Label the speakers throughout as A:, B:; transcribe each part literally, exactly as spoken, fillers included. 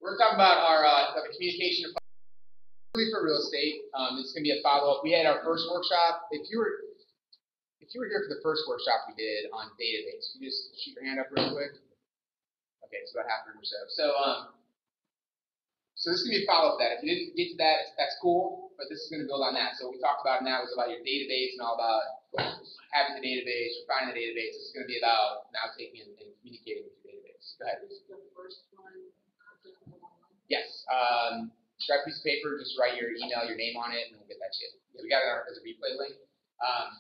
A: We're talking about our uh, the communication for real estate. Um, it's going to be a follow-up. We had our first workshop. If you were if you were here for the first workshop we did on database, you just shoot your hand up real quick. Okay, it's about half an hour or so. So, um, so this is going to be a follow-up to that. If you didn't get to that, that's cool, but this is going to build on that. So what we talked about now was about your database and all about having the database, refining the database. This is going to be about now taking and, and communicating with your database. Go ahead.
B: Is the first one?
A: Yes. Um, grab a piece of paper, just write your email, your name on it, and we'll get that to you. Yeah, we got it as a replay link. Um,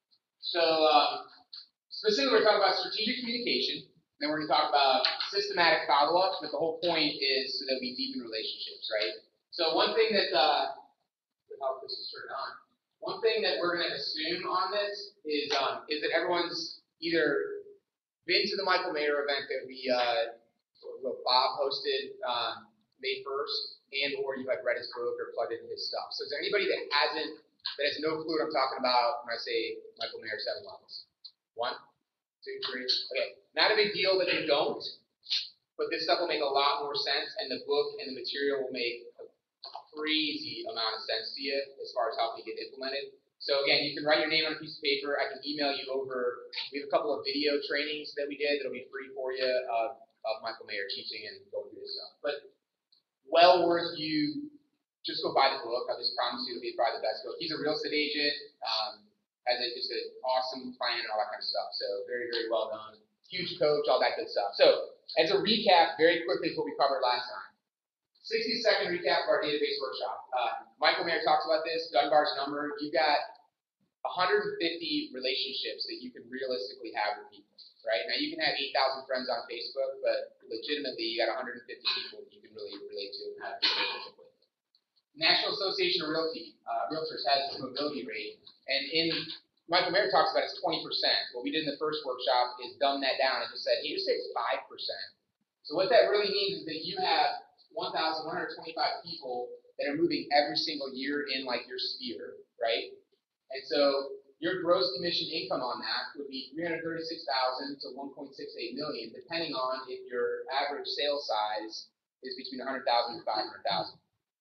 A: so um, specifically, we're talking about strategic communication. Then we're going to talk about systematic follow-up, but the whole point is so that we deepen relationships, right? So one thing that, uh, how this is turned on, one thing that we're going to assume on this is um, is that everyone's either been to the Michael Mayer event that we, uh, what Bob hosted um, May first, and or you have read his book or plugged into his stuff. So is there anybody that hasn't, that has no clue what I'm talking about when I say Michael Mayer seven levels? One? Two, three. Okay, not a big deal that you don't, but this stuff will make a lot more sense, and the book and the material will make a crazy amount of sense to you as far as helping it get implemented. So again, you can write your name on a piece of paper. I can email you over. We have a couple of video trainings that we did that'll be free for you of, of Michael Mayer teaching and going through this stuff. But well worth you just go buy the book. I just promise you it'll be probably the best book. He's a real estate agent. Um, has a, just an awesome plan and all that kind of stuff. So very, very well done. Huge coach, all that good stuff. So as a recap, very quickly is what we covered last time. sixty second recap of our database workshop. Uh, Michael Mayer talks about this, Dunbar's number. You've got one hundred fifty relationships that you can realistically have with people, right? Now you can have eight thousand friends on Facebook, but legitimately you got one hundred fifty people that you can really relate to and have a relationship with. National Association of Realty, uh, Realtors has this mobility rate, and in Michael Mayer talks about it's twenty percent. What we did in the first workshop is dumb that down and just said, hey, just say it's five percent. So what that really means is that you have one thousand one hundred twenty-five people that are moving every single year in like your sphere, right? And so your gross commission income on that would be three hundred thirty-six thousand to one point six eight million, depending on if your average sale size is between one hundred thousand and five hundred thousand.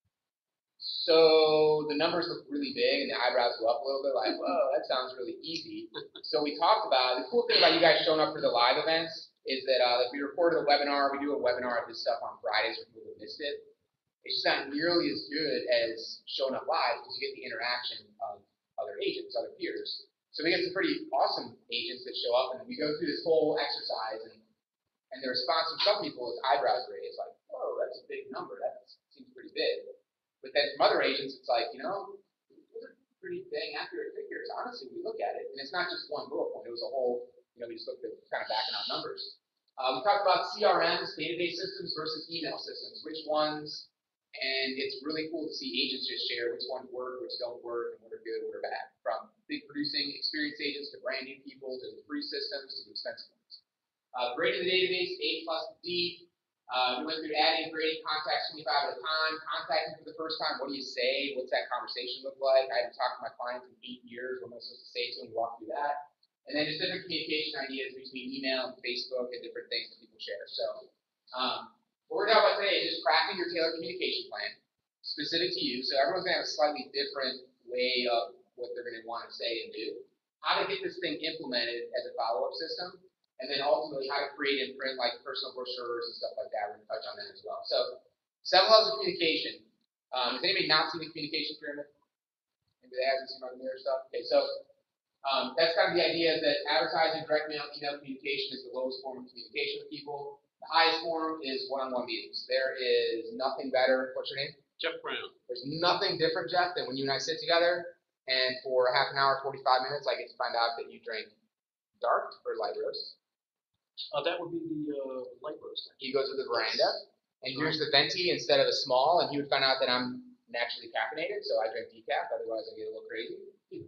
A: So the numbers look really big and the eyebrows go up a little bit like, whoa, that sounds really easy. So we talked about, the cool thing about you guys showing up for the live events is that uh, if we recorded a webinar, we do a webinar of this stuff on Fridays for people who missed it. It's just not nearly as good as showing up live because you get the interaction of other agents, other peers. So we get some pretty awesome agents that show up and we go through this whole exercise and, and the response from some people is eyebrows raised, like, whoa, that's a big number, that seems pretty big. But then from other agents, it's like, you know, those are pretty dang accurate figures. Honestly, we look at it, and it's not just one bullet point. It was a whole, you know, we just looked at kind of backing out numbers. Uh, we talked about C R Ms, database systems versus email systems. Which ones? And it's really cool to see agents just share which ones work, which don't work, and what are good, what are bad. From big producing experienced agents to brand new people to the free systems to the expensive ones. Uh, grading the database, A plus D. Uh, we went through adding, grading, contacts twenty-five at a time, contacting for the first time, what do you say, what's that conversation look like? I haven't talked to my clients in eight years, what am I supposed to say to them, we walk through that. And then just different communication ideas between email and Facebook and different things that people share. So um, what we're talking about today is just crafting your tailored communication plan, specific to you. So everyone's going to have a slightly different way of what they're going to want to say and do. How to get this thing implemented as a follow-up system. And then ultimately how to create and print like personal brochures and stuff like that. We're going to touch on that as well. So seven levels of communication. Um, has anybody not seen the communication pyramid? Maybe they haven't seen my mirror stuff. Okay, so um, that's kind of the idea that advertising, direct mail, email communication is the lowest form of communication with people. The highest form is one-on-one meetings. There is nothing better. What's your name?
C: Jeff Brown.
A: There's nothing different, Jeff, than when you and I sit together and for half an hour, forty-five minutes, I get to find out that you drink dark or light roast.
C: Uh, that would be the uh, light roast.
A: He goes with the veranda, and here's the venti instead of the small, and he would find out that I'm naturally caffeinated, so I drink decaf, otherwise I get a little crazy.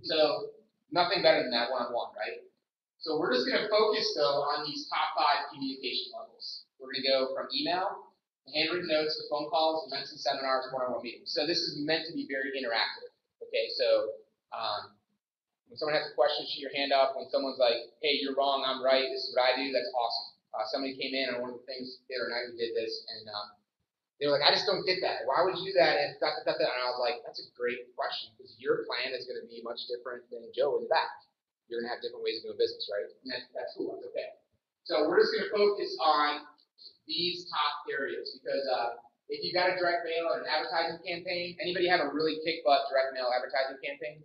A: So nothing better than that one-on-one, right? So we're just going to focus, though, on these top five communication levels. We're going to go from email, to handwritten notes, to phone calls, events and seminars, one-on-one meetings. So this is meant to be very interactive, okay? So um, when someone has a question, shoot your hand up. When someone's like, hey, you're wrong, I'm right, this is what I do, that's awesome. Uh, somebody came in, and one of the things the other night we did this, and um, They were like, I just don't get that. Why would you do that if da, da, da, da? And I was like, that's a great question because your plan is going to be much different than Joe in the back. You're going to have different ways of doing business, right? And that, that's cool. That's okay. So we're just going to focus on these top areas because uh, if you've got a direct mail or an advertising campaign, anybody have a really kick butt direct mail advertising campaign?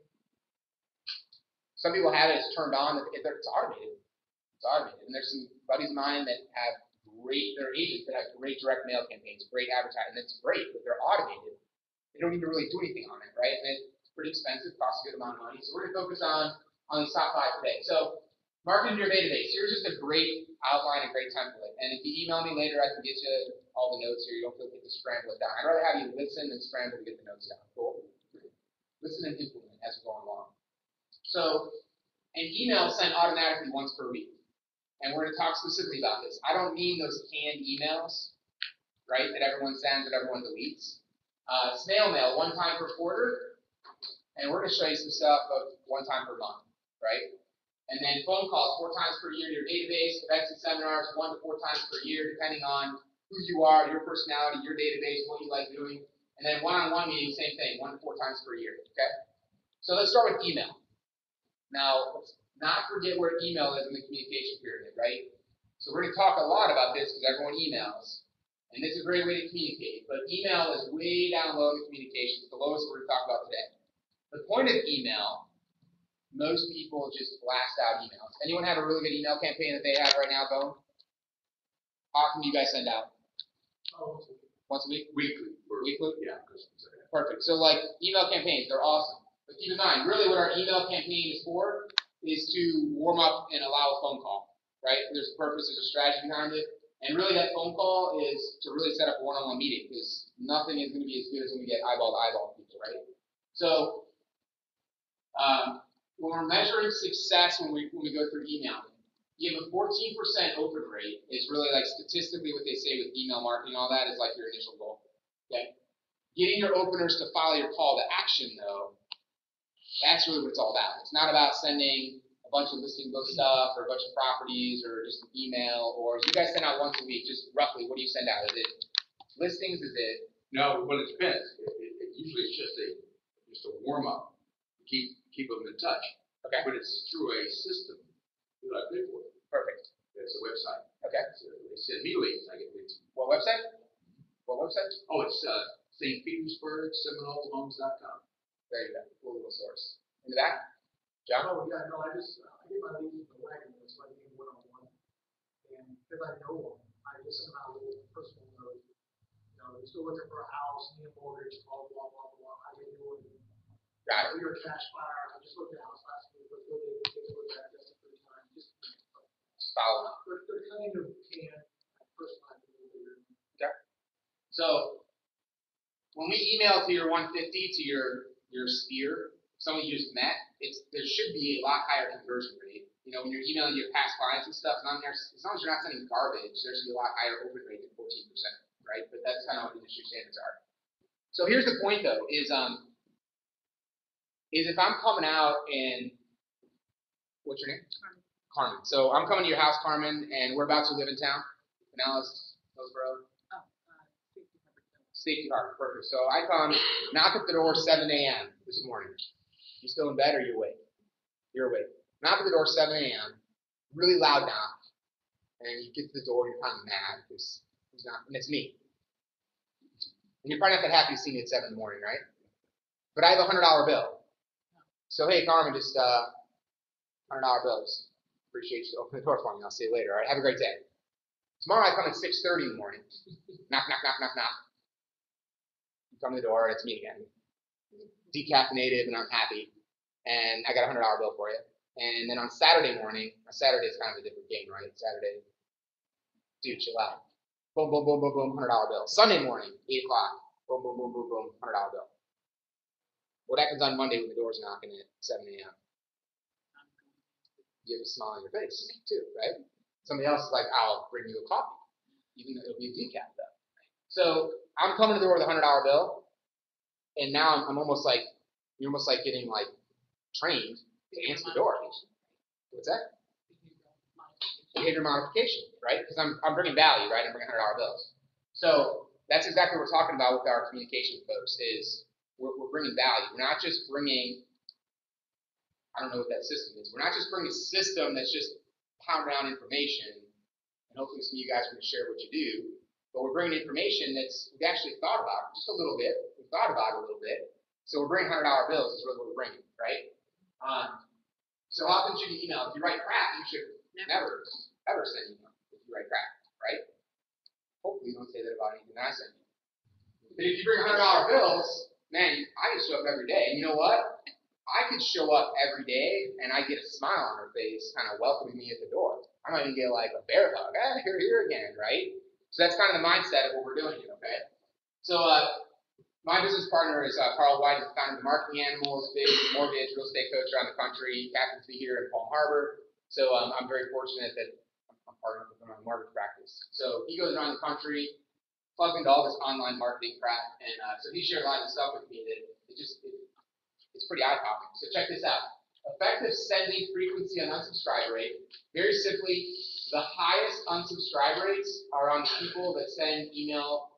A: Some people have it, it's turned on, it's automated. It's automated. And there's some buddies of mine that have great, they're agents that have great direct mail campaigns, great advertising, and it's great, but they're automated. They don't even really do anything on it, right? And it's pretty expensive, costs a good amount of money. So we're going to focus on, on these top five today. So marketing your database. Here's just a great outline, a great template. And if you email me later, I can get you all the notes here. You don't feel like you have to scramble it down. I'd rather have you listen than scramble to get the notes down. Cool? Listen and implement as we're going along. So an email sent automatically once per week. And we're going to talk specifically about this. I don't mean those canned emails, right, that everyone sends, that everyone deletes. Uh, snail mail, one time per quarter. And we're going to show you some stuff of one time per month, right? And then phone calls, four times per year to your database. Events and seminars, one to four times per year, depending on who you are, your personality, your database, what you like doing. And then one-on-one meetings, same thing, one to four times per year, okay? So let's start with email. Now, let's not forget where email is in the communication pyramid, right? So we're going to talk a lot about this because everyone emails. And this is a great way to communicate. But email is way down low in the communication. It's the lowest we're going to talk about today. The point of email, most people just blast out emails. Anyone have a really good email campaign that they have right now going? How often do you guys send out?
B: Oh,
A: Once a week?
B: weekly.
A: Weekly?
B: Yeah.
A: Perfect. So like email campaigns, they're awesome. But keep in mind, really what our email campaign is for is to warm up and allow a phone call, right? There's a purpose, there's a strategy behind it. And really that phone call is to really set up a one-on-one meeting because nothing is going to be as good as when we get eyeball to eyeball people, right? So um, when we're measuring success when we, when we go through email, you have a fourteen percent open rate is really like statistically what they say with email marketing, all that is like your initial goal, okay? Getting your openers to follow your call to action though, that's really what it's all about. It's not about sending a bunch of listing book stuff or a bunch of properties or just an email or you guys send out once a week, just roughly, what do you send out? Is it listings? Is it?
B: No, well, it depends. It, it, it usually it's just a just a warm up to keep keep them in touch.
A: Okay.
B: But it's through a system that I pay for.
A: Perfect.
B: It's a website.
A: Okay.
B: So they send me leads. I get leads.
A: What website? What website?
B: Oh, it's uh, Saint Petersburg Seminole Homes dot com.
A: There you go. Cool little source. In the back? John?
D: Oh, yeah, no, I just, uh, I get my leads from the wagon, that's why I need one-on-one. And because I know them, I just send out a little personal note. You know, they're still looking for a house, need a mortgage, blah, blah, blah, blah, how you doing?
A: Got it.
D: You're a cash buyer, I just looked at a house last week, let's go there, take a look at it, just a free time, just.
A: Follow up.
D: They're, they're kind of can personalize a little bit.
A: Okay. So when we email to your one fifty, to your your sphere, someone you just met, it's there should be a lot higher conversion rate. You know, when you're emailing your past clients and stuff, as long as, as long as you're not sending garbage, there should be a lot higher open rate than fourteen percent, right? But that's kind of what industry standards are. So here's the point though, is um is if I'm coming out and what's your name? Carmen. Carmen. So I'm coming to your house, Carmen, and we're about to live in town. Pinellas, Hillsborough.
E: Oh, uh, safety number two.
A: Safety Harbor, perfect. So I come, knock at the door seven a.m. this morning. You still in bed or you awake? You're awake. Knock at the door seven a.m. Really loud knock, and you get to the door. You're kind of mad because who's not, and it's me. And you're probably not that happy to see me at seven in the morning, right? But I have a hundred dollar bill. So hey, Carmen, just uh, hundred dollar bills. Appreciate you opening the door for me. I'll see you later. All right, have a great day. Tomorrow I come at six thirty in the morning. Knock, knock, knock, knock, knock. You come to the door, and it's me again. Decaffeinated, and I'm happy. And I got a hundred dollar bill for you. And then on Saturday morning, on Saturday is kind of a different game, right? Saturday, dude, chill out. Boom, boom, boom, boom, boom, hundred dollar bill. Sunday morning, eight o'clock. Boom, boom, boom, boom, boom, hundred dollar bill. What happens on Monday when the door's knocking at seven a.m.? You have a smile on your face, too, right? Somebody else is like, I'll bring you a coffee, even though it'll be a decaf, though. So I'm coming to the door with a hundred dollar bill, and now I'm, I'm almost like, you're almost like getting like trained to answer the door. What's that? Behavior modification, right? Because I'm I'm bringing value, right? I'm bringing hundred dollar bills. So that's exactly what we're talking about with our communication with folks is we're, we're bringing value. We're not just bringing, I don't know what that system is. We're not just bringing a system that's just pounding down information, and hopefully some of you guys are going to share what you do, but we're bringing information that's we've actually thought about just a little bit. We've thought about it a little bit. So we're bringing one hundred dollar bills is really what we're bringing, right? Um, so how often should you email? If you write crap, you should never, ever send email if you write crap, right? Hopefully you don't say that about anything that I send you. But if you bring one hundred dollar bills, man, I can show up every day. And you know what? I could show up every day and I get a smile on her face kind of welcoming me at the door. I might even get like a bear hug. Ah, here, here again, right? So that's kind of the mindset of what we're doing here, okay? So uh, my business partner is uh, Carl White. He's the founder of the Marketing Animals, big mortgage, real estate coach around the country. He happens to be here in Palm Harbor. So um, I'm very fortunate that I'm partnered with him on mortgage practice. So he goes around the country, plugged into all this online marketing crap, and uh, so he shared a lot of stuff with me that it just it, it's pretty eye-popping. So check this out: effective sending frequency and unsubscribe rate. Very simply, the highest unsubscribe rates are on the people that send email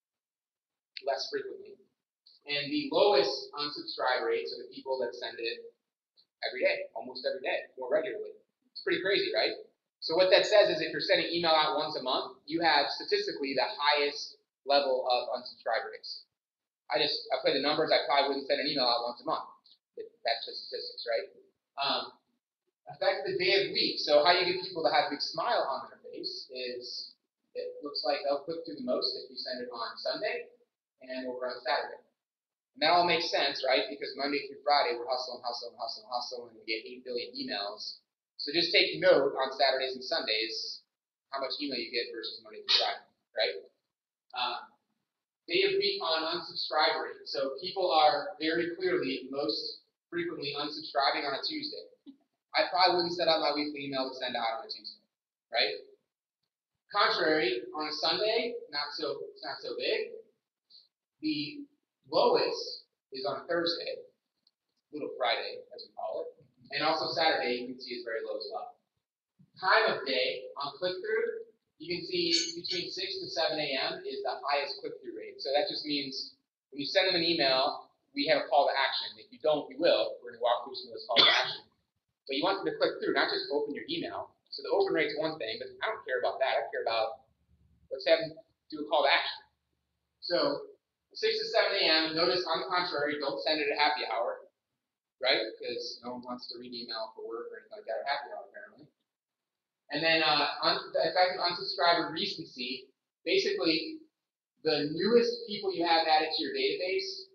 A: less frequently, and the lowest unsubscribe rates are the people that send it every day, almost every day, more regularly. It's pretty crazy, right? So what that says is if you're sending email out once a month, you have statistically the highest level of unsubscribe rates. I just, I play the numbers, I probably wouldn't send an email out once a month. That's just statistics, right? Um, affect the day of the week. So how you get people to have a big smile on their face is it looks like they'll click through the most if you send it on Sunday and over on Saturday. And that all makes sense, right? Because Monday through Friday, we're hustling, hustling, hustling, hustling, and we get eight billion emails. So just take note on Saturdays and Sundays how much email you get versus Monday through Friday, right? Um, day of week on unsubscribe rate. So people are very clearly most frequently unsubscribing on a Tuesday. I probably wouldn't set up my weekly email to send out on a Tuesday, right? Contrary, on a Sunday, not so it's not so big. The lowest is on a Thursday, Little Friday, as we call it. And also Saturday, you can see is very low as well. Time of day on click-through, you can see between six and seven a m is the highest click-through rate. So that just means when you send them an email, we have a call to action. If you don't, we will. We're going to walk through some of those calls to action. But you want them to click through, not just open your email. So the open rate's one thing, but I don't care about that. I care about, let's have them do a call to action. So six to seven a m, notice on the contrary, don't send it at happy hour, right? Because no one wants to read email for work or anything like that at happy hour, apparently. And then uh, un the effective unsubscriber recency, basically the newest people you have added to your database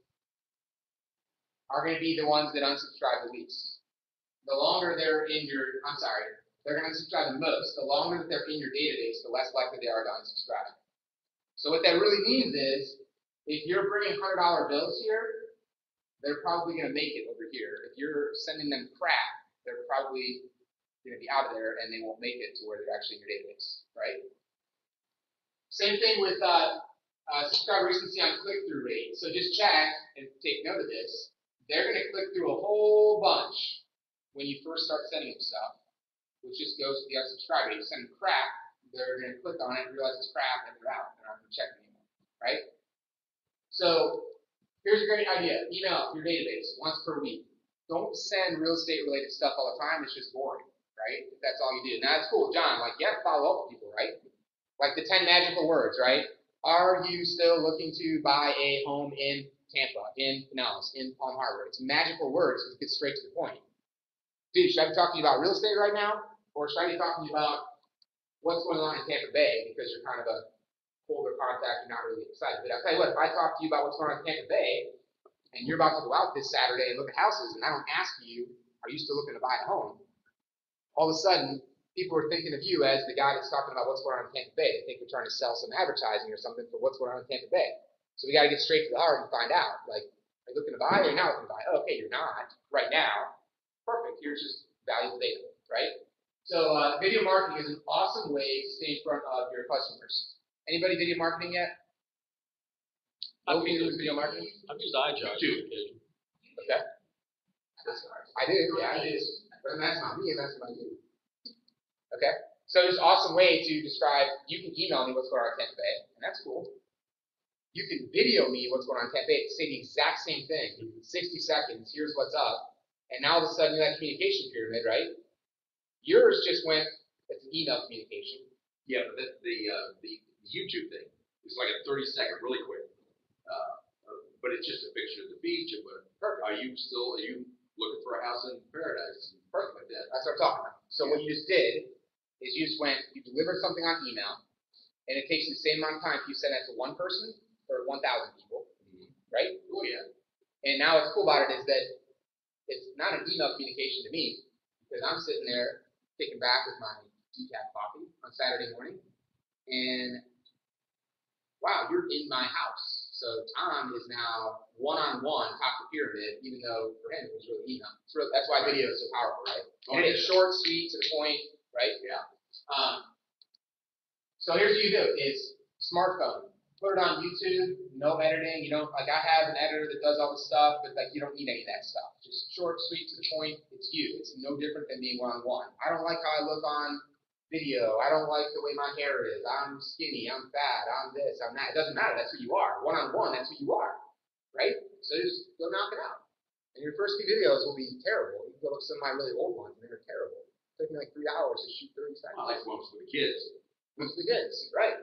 A: are going to be the ones that unsubscribe the least. The longer they're in your, I'm sorry, they're going to unsubscribe the most. The longer that they're in your database, the less likely they are to unsubscribe. So what that really means is, if you're bringing one hundred dollar bills here, they're probably going to make it over here. If you're sending them crap, they're probably going to be out of there and they won't make it to where they're actually in your database, right? Same thing with uh, uh, subscriber recency on click-through rate. So just check and take note of this. They're going to click through a whole bunch when you first start sending them stuff, which just goes to the unsubscribe rate. You send them crap, they're going to click on it, realize it's crap, and they're out. They're not going to check it anymore, right? So here's a great idea. Email your database once per week. Don't send real estate related stuff all the time. It's just boring, right? If that's all you do. Now, that's cool, John. Like, you have to follow up with people, right? Like the ten magical words, right? Are you still looking to buy a home in Tampa, in Pinellas, in Palm Harbor? It's magical words because it gets straight to the point. Dude, should I be talking to you about real estate right now? Or should I be talking to you about what's going on in Tampa Bay because you're kind of a colder contact, you're not really excited. But I'll tell you what, if I talk to you about what's going on in Tampa Bay, and you're about to go out this Saturday and look at houses, and I don't ask you, are you still looking to buy a home? All of a sudden, people are thinking of you as the guy that's talking about what's going on in Tampa Bay. They think you're trying to sell some advertising or something for what's going on in Tampa Bay. So we got to get straight to the heart and find out, like, are you looking to buy or you're not looking to buy? Oh, okay, you're not right now. Perfect. Here's just valuable data, right? So uh, video marketing is an awesome way to stay in front of your customers. Anybody video marketing yet? I've used video marketing.
C: I've used iJob
B: too.
A: Okay. I do, yeah, I do. But that's not me, that's not you. Okay. So it's an awesome way to describe. You can email me what's going on in Tampa Bay, and that's cool. You can video me what's going on in Tampa Bay, say the exact same thing, sixty seconds, here's what's up, and now all of a sudden you have that communication pyramid, right? Yours just went, it's an email communication.
B: Yeah, but the, the, uh, the YouTube thing is like a thirty second, really quick. Uh, uh, but it's just a picture of the beach, and what, are you still, are you looking for a house in paradise? Perfect like that.
A: That's what I'm talking about. So what you just did is you just went, you delivered something on email, and it takes you the same amount of time if you send that to one person or one thousand people, mm-hmm. right?
B: Oh, yeah.
A: And now what's cool about it is that it's not an email communication to me, because I'm sitting there kicking back with my decaf coffee on Saturday morning, and wow, you're in my house. So Tom is now one-on-one, top of the pyramid, even though for him it was really email. It's really, that's why video is so powerful, right?
B: Oh,
A: and
B: yeah.
A: it's short, sweet, to the point, right?
B: Yeah.
A: Um, so here's what you do, is smartphone. Put it on YouTube, no editing. You don't, like I have an editor that does all the stuff, but like you don't need any of that stuff. Just short, sweet, to the point. It's you. It's no different than being one-on-one. I don't like how I look on video. I don't like the way my hair is. I'm skinny. I'm fat. I'm this. I'm that. It doesn't matter. That's who you are. One-on-one, that's who you are. Right? So just go knock it out. And your first few videos will be terrible. You can go look at some of my really old ones, and they're terrible. It took me like three hours to shoot thirty seconds.
B: I like ones for the kids.
A: Most of the kids, right?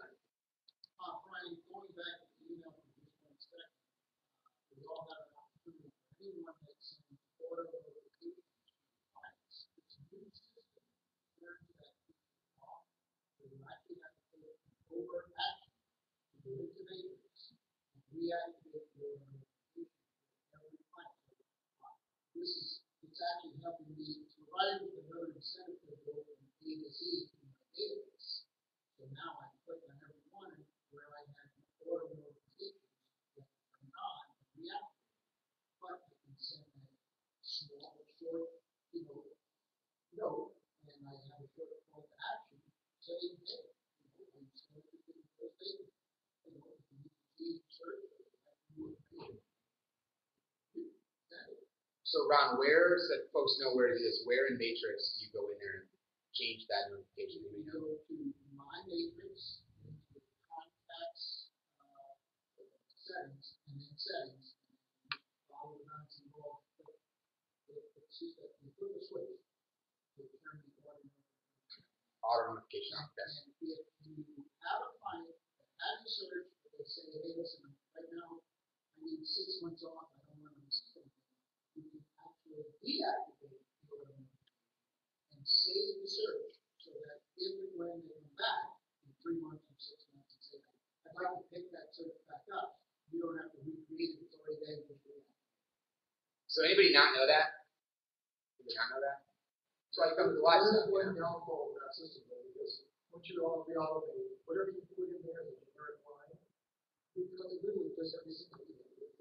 D: Uh, Brian, going back to the email for just one second, we all have an opportunity. Anyone that's in order of the clients, it's a new system. Learn that off. You actually have to take over action to go into matrix and reactivate your notification for every client. This is, it's actually helping me to provide with another incentive to go from A to Z to my database. So now I click on every one where I have an order notifications that are not reactive. But I can send a small, short, you know, note, and I have a short call to action saying, hey, you know, I'm still interested in those things. You know, if you need to see search, I have new information.
A: So Ron, where, so that folks know where it is, where in Matrix do you go in there and change that notification?
D: We go to my matrix, into contacts, uh, settings, and then settings, and follow around to all the, it's just that you flip a switch to turn the auto notification.
A: Auto notification on.
D: And if you have a client that has a search, they say, hey, listen, right now, I need six months off, I don't want to miss anything. You can actually deactivate the auto notification and save the search so that if and when they come back in three months or six months and say, I'd like to pick that search back up, you don't have to recreate it, it's already there.
A: So anybody not know that? Anybody not know that? That's why you come to the live stuff.
D: When downfall of that system, though, because once you all reautomate, whatever you put in there is a generic line, because it literally does every single thing.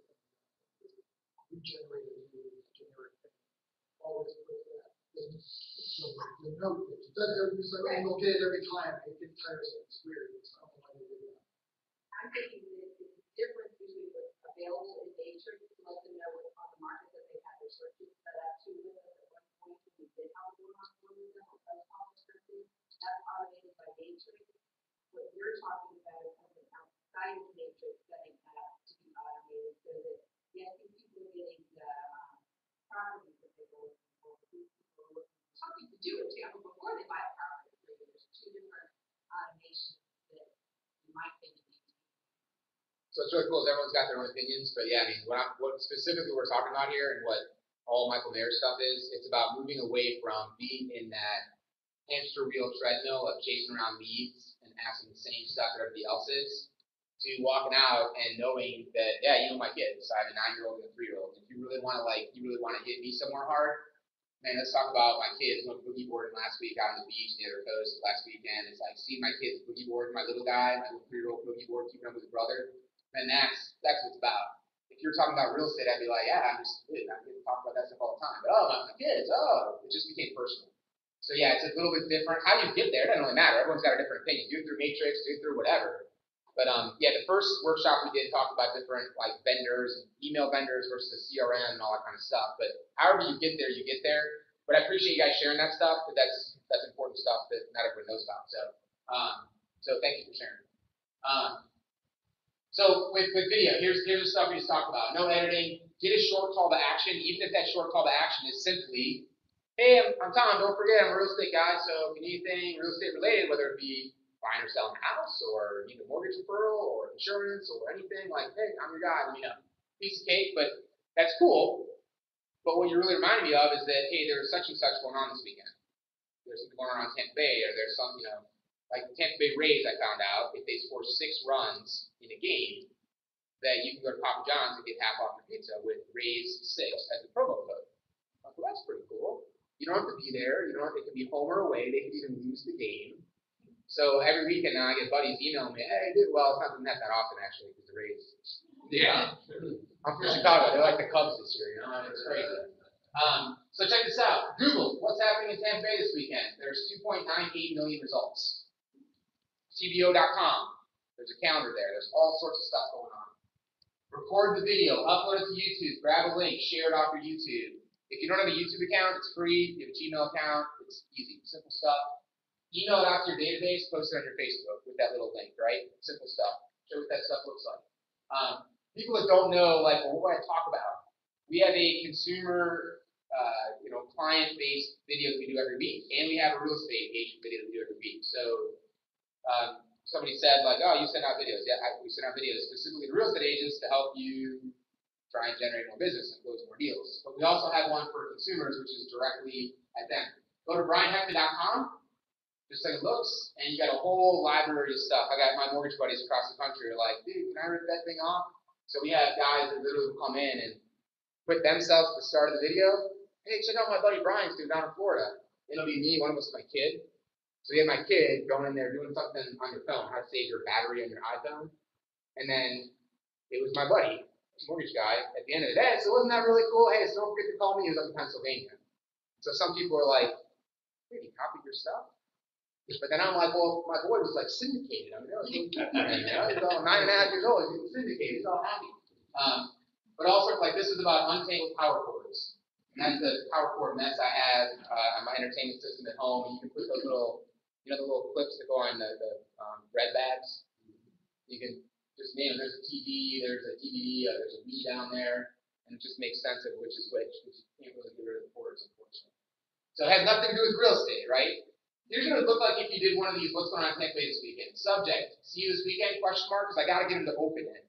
D: You generate a new generic thing. Always put that. So the note that does every, it's like, oh, okay, every time, it gets tiresome, it's weird, it's not why they do that.
E: I'm thinking that the difference between what's available in nature, to let them know what's on the market that they have their searches set up to with us at one point when we did have one on one with them, or post office searches, that's automated by nature. What you're talking about is something outside of nature, setting that up to be automated so that yes, these people are getting the um, properties that they're looking for, these people are looking for something to do in Tampa before they buy a property. So there's two different automations that you might think you need to do.
A: So it's really cool. Everyone's got their own opinions, but yeah, I mean, what, I'm, what specifically we're talking about here and what all Michael Mayer's stuff is, it's about moving away from being in that hamster wheel treadmill of chasing around leads and asking the same stuff that everybody else is, to walking out and knowing that, yeah, you know my kids. I have a nine-year-old and a three-year-old. If you really want to, like, you really want to hit me somewhere hard, man, let's talk about my kids went boogie boarding last week out on the beach near the coast last weekend. It's like, see my kids boogie board, my little guy, my little three-year-old boogie board, keeping up with his brother. And that's that's what it's about. If you're talking about real estate, I'd be like, yeah, I'm just kidding. I'm going to talk about that stuff all the time. But oh, my, my kids, oh, it just became personal. So yeah, it's a little bit different. How do you get there? It doesn't really matter. Everyone's got a different opinion. Do it through Matrix, do it through whatever. But um, yeah, the first workshop we did talked about different like vendors, and email vendors versus the C R M and all that kind of stuff. But however you get there, you get there. But I appreciate you guys sharing that stuff, because that's that's important stuff that not everyone knows about. So um, so thank you for sharing. Um, So with, with video, here's here's the stuff we just talked about. No editing. Get a short call to action, even if that short call to action is simply, hey, I'm, I'm Tom. Don't forget, I'm a real estate guy. So if you need anything real estate related, whether it be buying or selling a house, or need a mortgage referral, or insurance, or anything, like, hey, I'm your guy. Let me know. Piece of cake, but that's cool. But what you're really reminding me of is that, hey, there's such and such going on this weekend. There's something going on in Tampa Bay, or there's some, you know, like the Tampa Bay Rays, I found out, if they score six runs in a game, that you can go to Papa John's and get half off your pizza with Rays six as a promo code. Like, well, that's pretty cool. You don't have to be there. You don't have, it can be home or away. They could even lose the game. So every weekend now I get buddies emailing me, hey, dude, well, it's not doing that that often, actually, because the Rays. Yeah. I'm from Chicago. They're like the Cubs this year, you know? It's crazy. Um, so check this out. Google, what's happening in Tampa Bay this weekend? There's two point nine eight million results. T B O dot com. There's a calendar there. There's all sorts of stuff going on. Record the video. Upload it to YouTube. Grab a link. Share it off your YouTube. If you don't have a YouTube account, it's free. If you have a Gmail account, it's easy. Simple stuff. Email it out to your database. Post it on your Facebook with that little link, right? Simple stuff. Show what that stuff looks like. Um, People that don't know, like, well, what do I talk about? We have a consumer, uh, you know, client-based video that we do every week, and we have a real estate agent video that we do every week. So um, somebody said, like, oh, you send out videos. Yeah, I, we send out videos specifically to real estate agents to help you try and generate more business and close more deals. But we also have one for consumers, which is directly at them. Go to brian heckman dot com. Just like it looks, and you got a whole library of stuff. I got my mortgage buddies across the country are like, dude, can I rip that thing off? So we have guys that literally will come in and put themselves at the start of the video. Hey, check out my buddy Brian's doing down in Florida. It'll be me, one of us is my kid. So you have my kid going in there doing something on your phone, how to save your battery on your iPhone. And then it was my buddy, mortgage guy, at the end of the day. So wasn't that really cool? Hey, so don't forget to call me. He was up in Pennsylvania. So some people are like, hey, you copied your stuff? But then I'm like, well, my boy was like syndicated. I mean, that was you know, he's all nine and a half years old. He's syndicated. He's all happy. Um, but also, like, this is about untangled power cords. And that's the power cord mess I have uh, on my entertainment system at home. And you can put those little, you know, the little clips that go on the, the um, bread bags. You can just name them. There's a T V, there's a D V D, uh, there's a Wii down there. And it just makes sense of which is which, because you can't really get rid of the cords, unfortunately. So it has nothing to do with real estate, right? Here's what it would look like if you did one of these. What's going on in Tampa Bay this weekend? Subject, see you this weekend, question mark, because I got to get them to open it.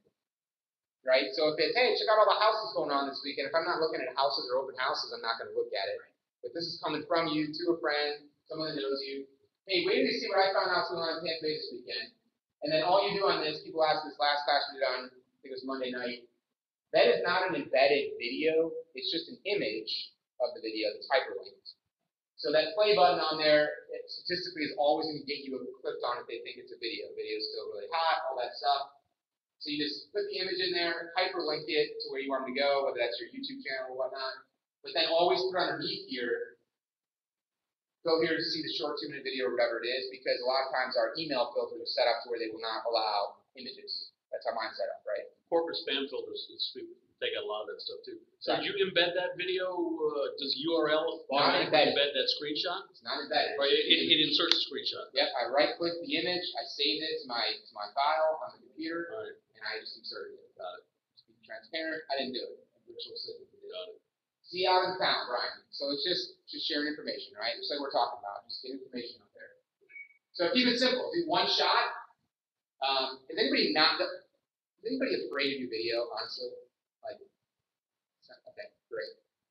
A: Right? So if it's, hey, check out all the houses going on this weekend. If I'm not looking at houses or open houses, I'm not going to look at it. But this is coming from you to a friend, someone that knows you. Hey, wait till you see what I found out going on in Tampa Bay this weekend. And then all you do on this, people asked this last class we did on, I think it was Monday night. That is not an embedded video. It's just an image of the video that's hyperlinked. So that play button on there, it statistically is always going to get you clicked on if they think it's a video. Video is still really hot, all that stuff. So you just put the image in there, hyperlink it to where you want them to go, whether that's your YouTube channel or whatnot. But then always put underneath here, go here to see the short two-minute video or whatever it is, because a lot of times our email filters are set up to where they will not allow images. That's how mine's set up, right?
C: Corporate spam filters, it's stupid. They got a lot of that stuff too. So
A: Right.
C: did you embed that video? Uh, does U R L
A: Well, not embedded.
C: embed that screenshot?
A: It's not embedded.
C: Or it, it, it inserts a screenshot.
A: Yep, I right-click the image, I save it to my to my file on the computer,
C: All right.
A: and I just inserted it.
C: Got it.
A: To be transparent, I didn't do it. Virtual assistant did it.
C: Got it.
A: See out in town, Brian. So it's just just sharing information, right? Just like we're talking about, just get information out there. So keep it simple. Do one shot. Um, is anybody not? Is anybody afraid of your video? Honestly, like, okay, great.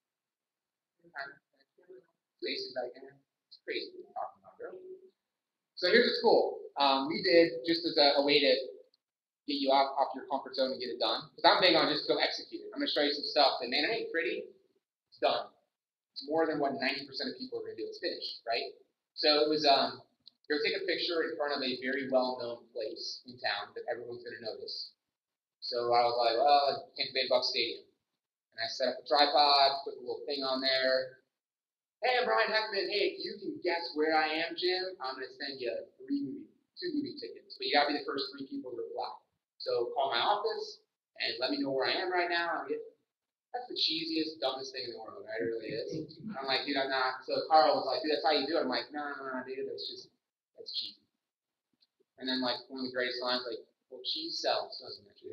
A: Faces I can. It's crazy what you're talking about, bro. So here's what's cool. Um, we did just as a, a way to get you off, off your comfort zone and get it done. Because I'm big on just go execute it. I'm going to show you some stuff that, man, it ain't pretty. It's done. It's more than what ninety percent of people are going to do. It's finished, right? So it was, um, you're going to take a picture in front of a very well-known place in town that everyone's going to notice. So I was like, well, Tampa Bay Bucks Stadium. And I set up a tripod, put a little thing on there. Hey, I'm Brian Heckman. Hey, if you can guess where I am, Jim, I'm going to send you three movie, two movie tickets. But you got to be the first three people to reply. So call my office and let me know where I am right now. I'm get, that's the cheesiest, dumbest thing in the world, right? It really is. And I'm like, dude, I'm not. So Carl was like, dude, that's how you do it. I'm like, no, no, no, dude, that's just, that's cheesy. And then, like, one of the greatest lines, like, Well, cheese sells, doesn't it?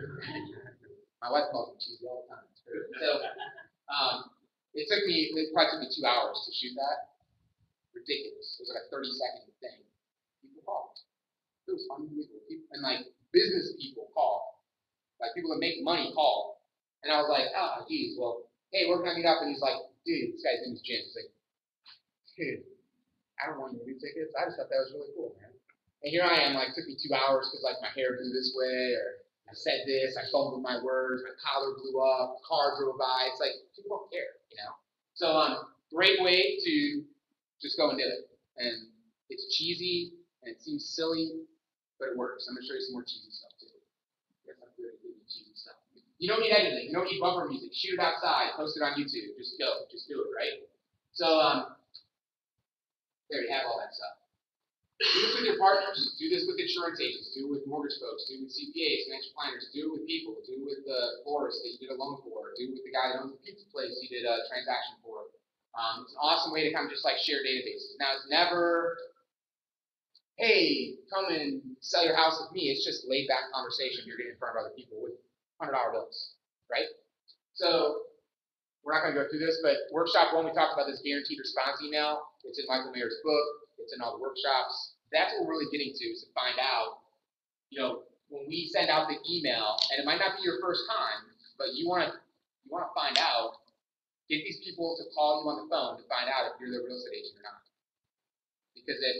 A: My wife calls me cheesy all the time. So, um, it took me, it probably took me two hours to shoot that. Ridiculous. It was like a thirty second thing. People called. It was unbelievable. People, and like business people call. Like people that make money call. And I was like, oh, geez, well, hey, where can I meet up? And he's like, dude, this guy's name is Jim. He's like, dude, I don't want movie tickets. I just thought that was really cool, man. And here I am, like, it took me two hours because, like, my hair grew this way, or I said this, I fumbled my words, my collar blew up, the car drove by. It's like, people don't care, you know? So, um, great way to just go and do it. And it's cheesy, and it seems silly, but it works. I'm going to show you some more cheesy stuff, too. Here's some really good cheesy stuff. You don't need editing. You don't need bumper music. Shoot it outside. Post it on YouTube. Just go. Just do it, right? So, um, there you have all that stuff. Do this with your partners. Do this with insurance agents. Do it with mortgage folks. Do it with C P As, financial planners. Do it with people. Do it with the florist that you did a loan for. Do it with the guy that owns the pizza place you did a transaction for. Um, it's an awesome way to kind of just like share databases. Now, it's never, hey, come and sell your house with me. It's just laid back conversation you're getting in front of other people with one hundred dollar bills, right? So, we're not going to go through this, but workshop one, we talked about this guaranteed response email. It's in Michael Mayer's book. It's in all the workshops. That's what we're really getting to, is to find out, you know, when we send out the email, and it might not be your first time, but you want to you want to find out, get these people to call you on the phone to find out if you're their real estate agent or not. Because if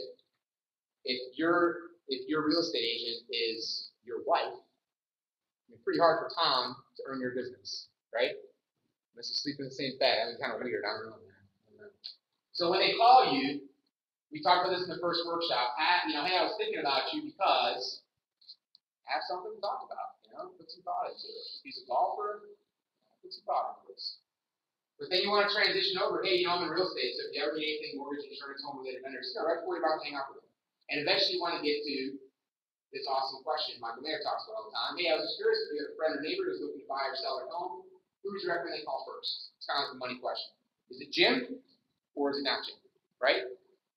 A: if your if your real estate agent is your wife, it's pretty hard for Tom to earn your business, right? Unless you sleep in the same bed. I mean, kind of weird. I don't know, man. I don't know. So when they call you, we talked about this in the first workshop. At, you know, hey, I was thinking about you because have something to talk about. You know, put some thought into it. If he's a golfer, put some thought into this. But then you want to transition over. Hey, you know, I'm in real estate, so if you ever need anything, mortgage, insurance, home-related vendors, you know, right before you're about to hang up with them. And eventually, you want to get to this awesome question Michael Mayer talks about all the time. Hey, I was just curious if you have a friend or neighbor who's looking to buy or sell their home. Who would you recommend they call first? It's kind of like the money question. Is it Jim or is it not Jim? Right?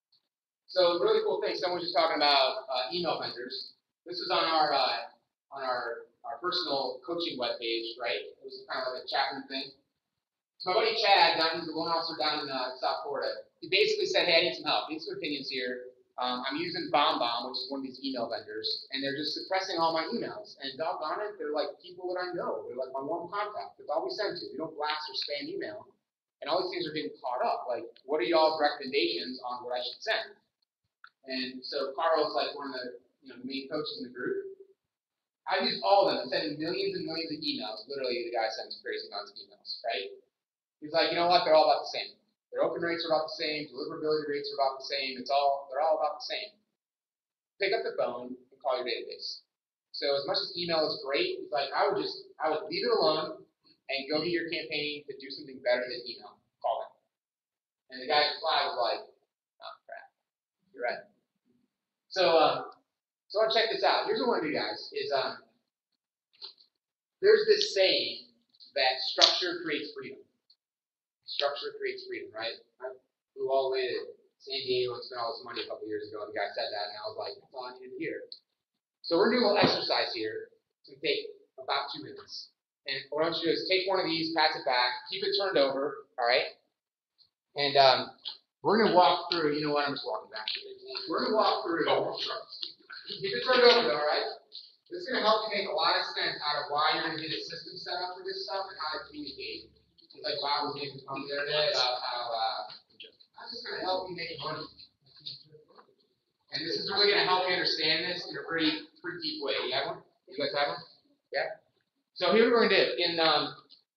A: So, really cool thing. Someone was just talking about uh, email vendors. This is on our uh, on our our personal coaching webpage, right? It was kind of like a Chapman thing. So my buddy Chad, down, he's a loan officer down in uh, South Florida. He basically said, "Hey, I need some help. I need some opinions here. Um, I'm using BombBomb, which is one of these email vendors, and they're just suppressing all my emails. And doggone it, they're like people that I know. They're like my warm contact. That's all we send to. We don't blast or spam email. And all these things are getting caught up. Like, what are y'all's recommendations on what I should send?" And so Carl's like one of the you know the main coaches in the group. I've used all of them. I'm sending millions and millions of emails. Literally, the guy sends crazy amounts of emails, right? He's like, you know what? They're all about the same. Their open rates are about the same. Deliverability rates are about the same. It's all they're all about the same. Pick up the phone and call your database. So as much as email is great, it's like I would just I would leave it alone and go to your campaign to do something better than email. Call them. And the guy's reply was like, oh crap, you're right. So, um, so I'll check this out. Here's what I want to do, guys, is um, there's this saying that structure creates freedom. Structure creates freedom, right? I flew all the way to San Diego and spent all this money a couple years ago, and the guy said that, and I was like, that's all I needed to hear. So we're going to do a little exercise here. It's going to take about two minutes. And what I want you to do is take one of these, pass it back, keep it turned over, all right? And um, we're going to walk through, you know what, I'm just walking back. We're going to walk through. Keep it turned over, though, all right? This is going to help you make a lot of sense out of why you're going to get a system set up for this stuff and how to communicate. It's like Bob was making fun the other day about how uh, I'm just going to help you make money. And this is really going to help you understand this in a pretty, pretty deep way. You have one? You guys have one? Yeah? So here's what we're going to do. In um,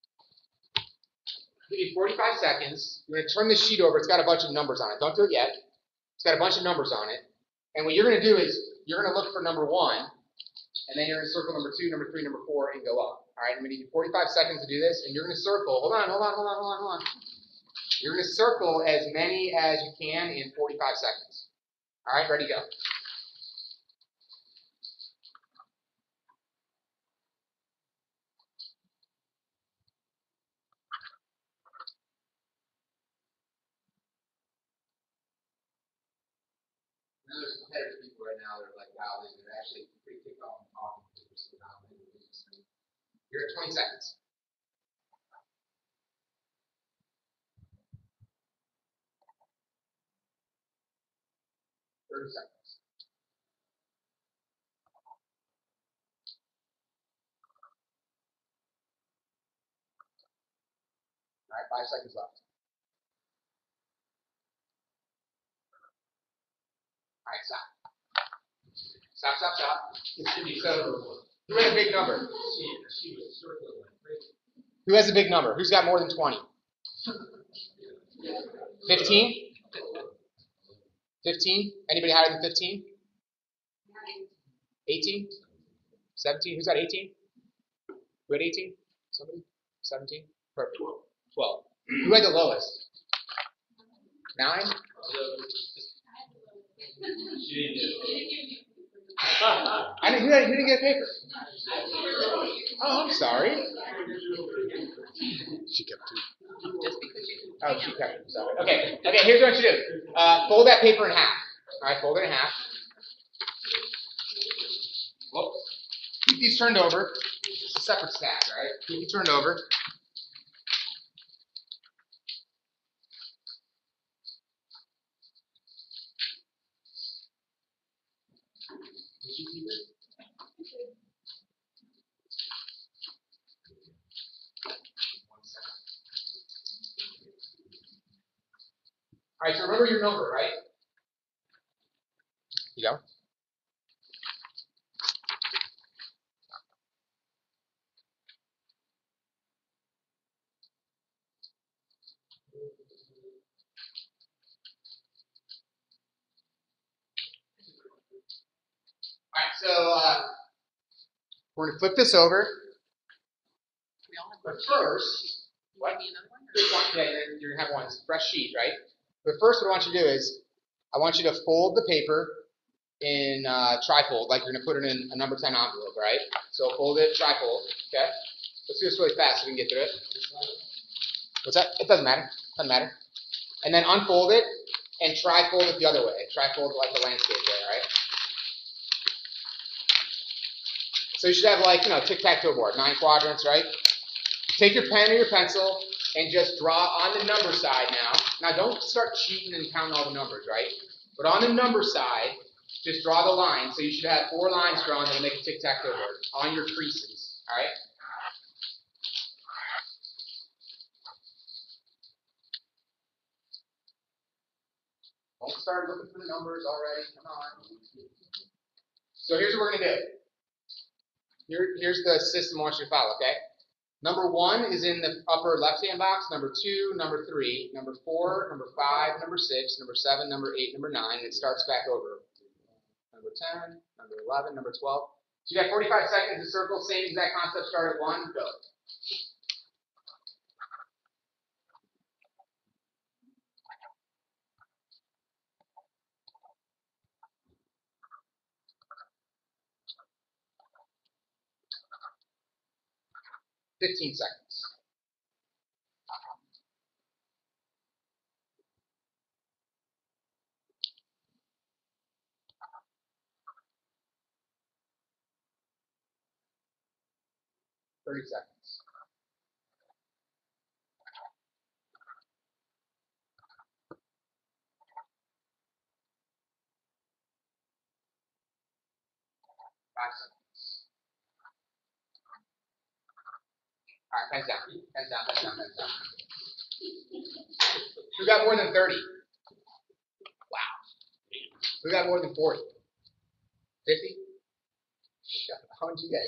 A: give you forty-five seconds. You're going to turn this sheet over. It's got a bunch of numbers on it. Don't do it yet. It's got a bunch of numbers on it. And what you're going to do is you're going to look for number one, and then you're going to circle number two, number three, number four, and go up. All right, I'm going to give you forty-five seconds to do this, and you're going to circle. Hold on, hold on, hold on, hold on, hold on. You're going to circle as many as you can in forty-five seconds. All right, ready, go. Now there's competitive people right now. They're like, wow, they're actually pretty kicked off and talking to us about it. You're at twenty seconds. thirty seconds. All right, five seconds left. All right, stop. Stop, stop, stop. So, who has a big number? Who has a big number? Who's got more than twenty? fifteen? fifteen? Anybody higher than fifteen? eighteen? seventeen? Who's got eighteen? Who had eighteen? Somebody? seventeen? Perfect. twelve. Who had the lowest? nine? I didn't, who, had, who didn't get a paper? Oh, I'm sorry. She kept two. Oh, she kept two. Sorry. Okay, okay, here's what you do. Uh, fold that paper in half. All right, fold it in half. Whoop. Keep these turned over. It's a separate stack, all right? Keep them turned over. Did you keep it? All right, so remember your number, right? You go. All right, so uh, we're going to flip this over. But first, what? Just one, yeah, you're, you're going to have one fresh sheet, right? But first, what I want you to do is, I want you to fold the paper in uh, trifold, like you're going to put it in a number ten envelope, right? So fold it, trifold, okay? Let's do this really fast so we can get through it. What's that? It doesn't matter. Doesn't matter. And then unfold it and trifold it the other way. Trifold like the landscape there, right? So you should have like, you know, tic-tac-toe board, nine quadrants, right? Take your pen or your pencil and just draw on the number side now. Now don't start cheating and counting all the numbers, right? But on the number side, just draw the line. So you should have four lines drawn that will make a tic-tac-toe board on your creases, all right? Don't start looking for the numbers already. Come on. So here's what we're going to do. Here, here's the system I want you to follow, okay? Number one is in the upper left-hand box. Number two, number three, number four, number five, number six, number seven, number eight, number nine, and it starts back over. Number ten, number eleven, number twelve. So you got forty-five seconds to circle. Same exact concept. Start at one. Go. fifteen seconds. thirty seconds. Five seconds. All right, pens down. Pens down, pens down, pens down. Who got more than thirty? Wow. Who got more than forty? fifty? How much you get?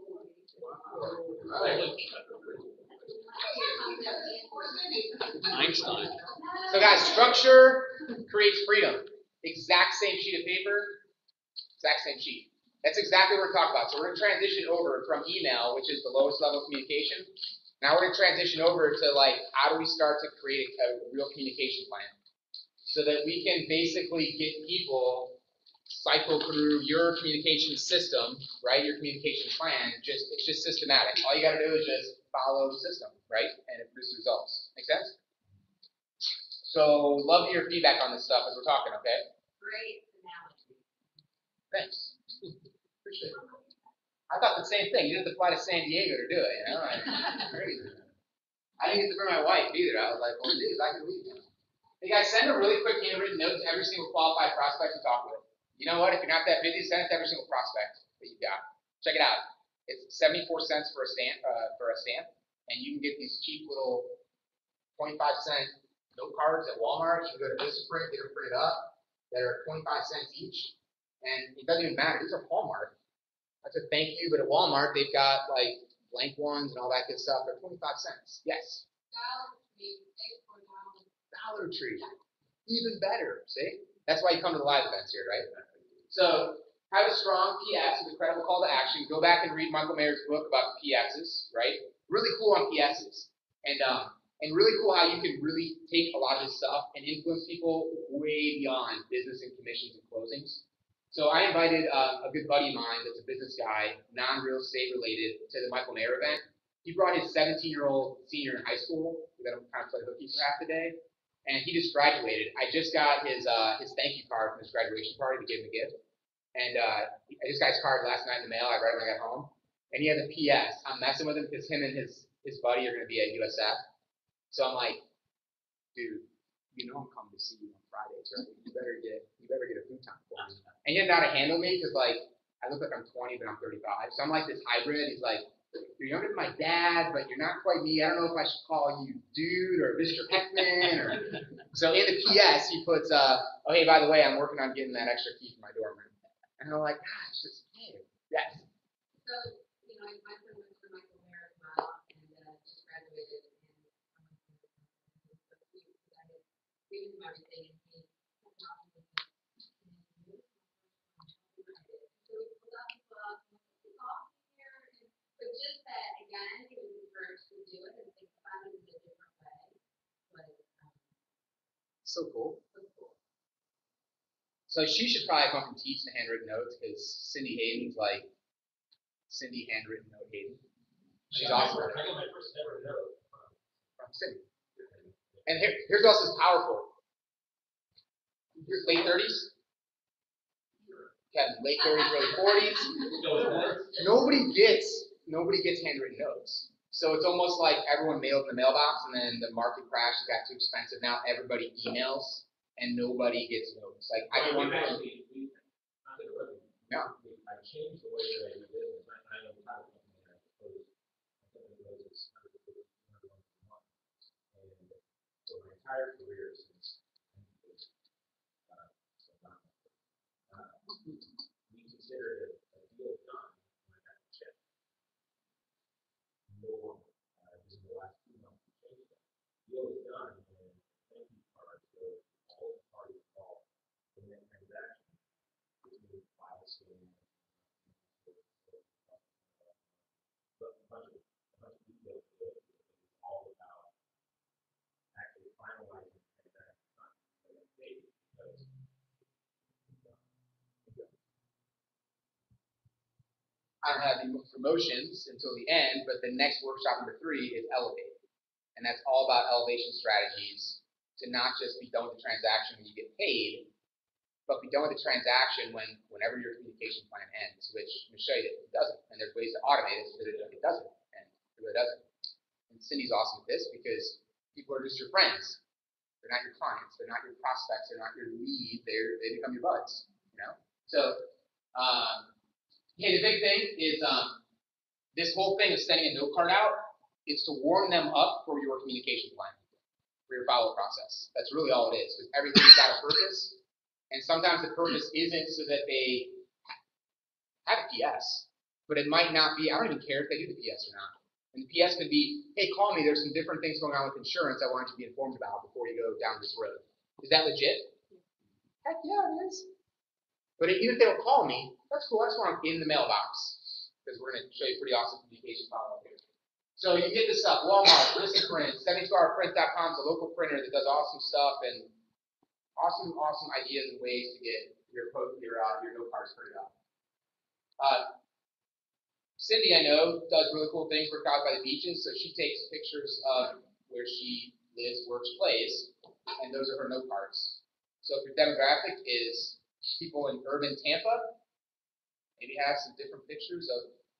C: Einstein.
A: So guys, structure creates freedom. Exact same sheet of paper, exact same sheet. That's exactly what we're talking about. So we're going to transition over from email, which is the lowest level of communication. Now we're going to transition over to like, how do we start to create a, a real communication plan? So that we can basically get people cycle through your communication system, right? Your communication plan. Just it's just systematic. All you got to do is just follow the system, right? And it produces results. Make sense? So love to hear feedback on this stuff as we're talking, okay?
E: Great analogy.
A: I thought the same thing. You didn't have to fly to San Diego to do it, you know? Like, crazy. I didn't get to bring my wife either. I was like, well, geez, I can leave now. Hey guys, send a really quick handwritten note to every single qualified prospect you talk with. You know what? If you're not that busy, send it to every single prospect that you've got. Check it out. It's seventy-four cents for a stamp, uh, for a stamp, and you can get these cheap little twenty-five cent note cards at Walmart. You can go to Vistaprint, get them printed up. That are twenty-five cents each, and it doesn't even matter. These are Hallmark. That's a thank you, but at Walmart they've got like blank ones and all that good stuff. They're twenty-five cents. Yes. Dollar Tree. Even better. See? That's why you come to the live events here, right? So have a strong P S with a credible call to action. Go back and read Michael Mayer's book about P Ss, right? Really cool on P Ss. And um, and really cool how you can really take a lot of this stuff and influence people way beyond business and commissions and closings. So I invited uh, a good buddy of mine that's a business guy, non-real estate related, to the Michael Mayer event. He brought his seventeen-year-old senior in high school, who got him kind of play hooky for half the day, and he just graduated. I just got his uh, his thank you card from his graduation party to give him a gift. And uh, I just got his card last night in the mail. I read it when I got home. And he has a P S. I'm messing with him because him and his, his buddy are going to be at U S F. So I'm like, dude, you know I'm coming to see you on Fridays, right? You better get you better get a futon for me. And he didn't know how to handle me because like I look like I'm twenty, but I'm thirty-five. So I'm like this hybrid. He's like, you're younger than my dad, but you're not quite me. I don't know if I should call you dude or Mister Heckman or. So in the P S he puts, uh, oh hey, by the way, I'm working on getting that extra key for my dorm room. And I'm like, gosh, it's hey, yes.
E: So, you know, my friend went to Michael Mayer as well, and uh, just graduated, and um, so he, I had given him everything, and he had not been so we pulled out the book, and we talked here, and but just that again, he was encouraged to do it and think about it in a different way. But um,
A: So cool.
E: so cool.
A: So she should probably come and teach the handwritten notes because Cindy Hayden's like Cindy handwritten note Hayden. She's
C: I
A: awesome.
C: got my first- I got my first ever note from,
A: From Cindy. And here, here's also as powerful. Here's late thirties. Kevin, late thirties, early forties. Nobody gets nobody gets handwritten notes. So it's almost like everyone mailed in the mailbox, and then the market crashed. It got too expensive. Now everybody emails. And nobody gets notes. Like I
C: Well,
A: want
C: we've
A: to.
C: actually, we, not to interrupt you.
A: No.
C: We- I've changed the way that I do business. I, I am tired of something that I suppose, I think it was one hundred dollars a month. And so my entire career since, uh, so not, uh, we considered it a deal done when I got the check. No longer. Uh, just in the last two months, we changed that. Deal is done, and thank you cards go to all the parties involved in that transaction. Between file scanning, but a bunch of, a bunch of details to it. It's all about actually finalizing the transaction, not the date, because
A: I don't have any promotions until the end, but the next workshop number three is Elevate. And that's all about elevation strategies to not just be done with the transaction when you get paid, but be done with the transaction when whenever your communication plan ends, which I'm going to show you that it doesn't. And there's ways to automate it so that it doesn't, and it really doesn't. And Cindy's awesome at this because people are just your friends. They're not your clients. They're not your prospects. They're not your lead. They're, they become your buds, you know? So, um, hey, the big thing is um, this whole thing of sending a note card out is to warm them up for your communication plan, for your follow-up process. That's really all it is, because everything's got a purpose, and sometimes the purpose isn't so that they have a P S, but it might not be, I don't even care if they do the P S or not. And the P S could be, hey, call me, there's some different things going on with insurance I want you to be informed about before you go down this road. Is that legit? Heck yeah, it is. But even if they don't call me, that's cool, I just want them in the mailbox, because we're going to show you pretty awesome communication follow-up here. So you get this stuff, Walmart, Vistaprint, seventy-two hour print dot com is a local printer that does awesome stuff and awesome, awesome ideas and ways to get your your uh, your note cards printed up. Uh, Cindy, I know, does really cool things, work out by the beaches, so she takes pictures of where she lives, works, plays, and those are her note cards. So if your demographic is people in urban Tampa, maybe have some different pictures of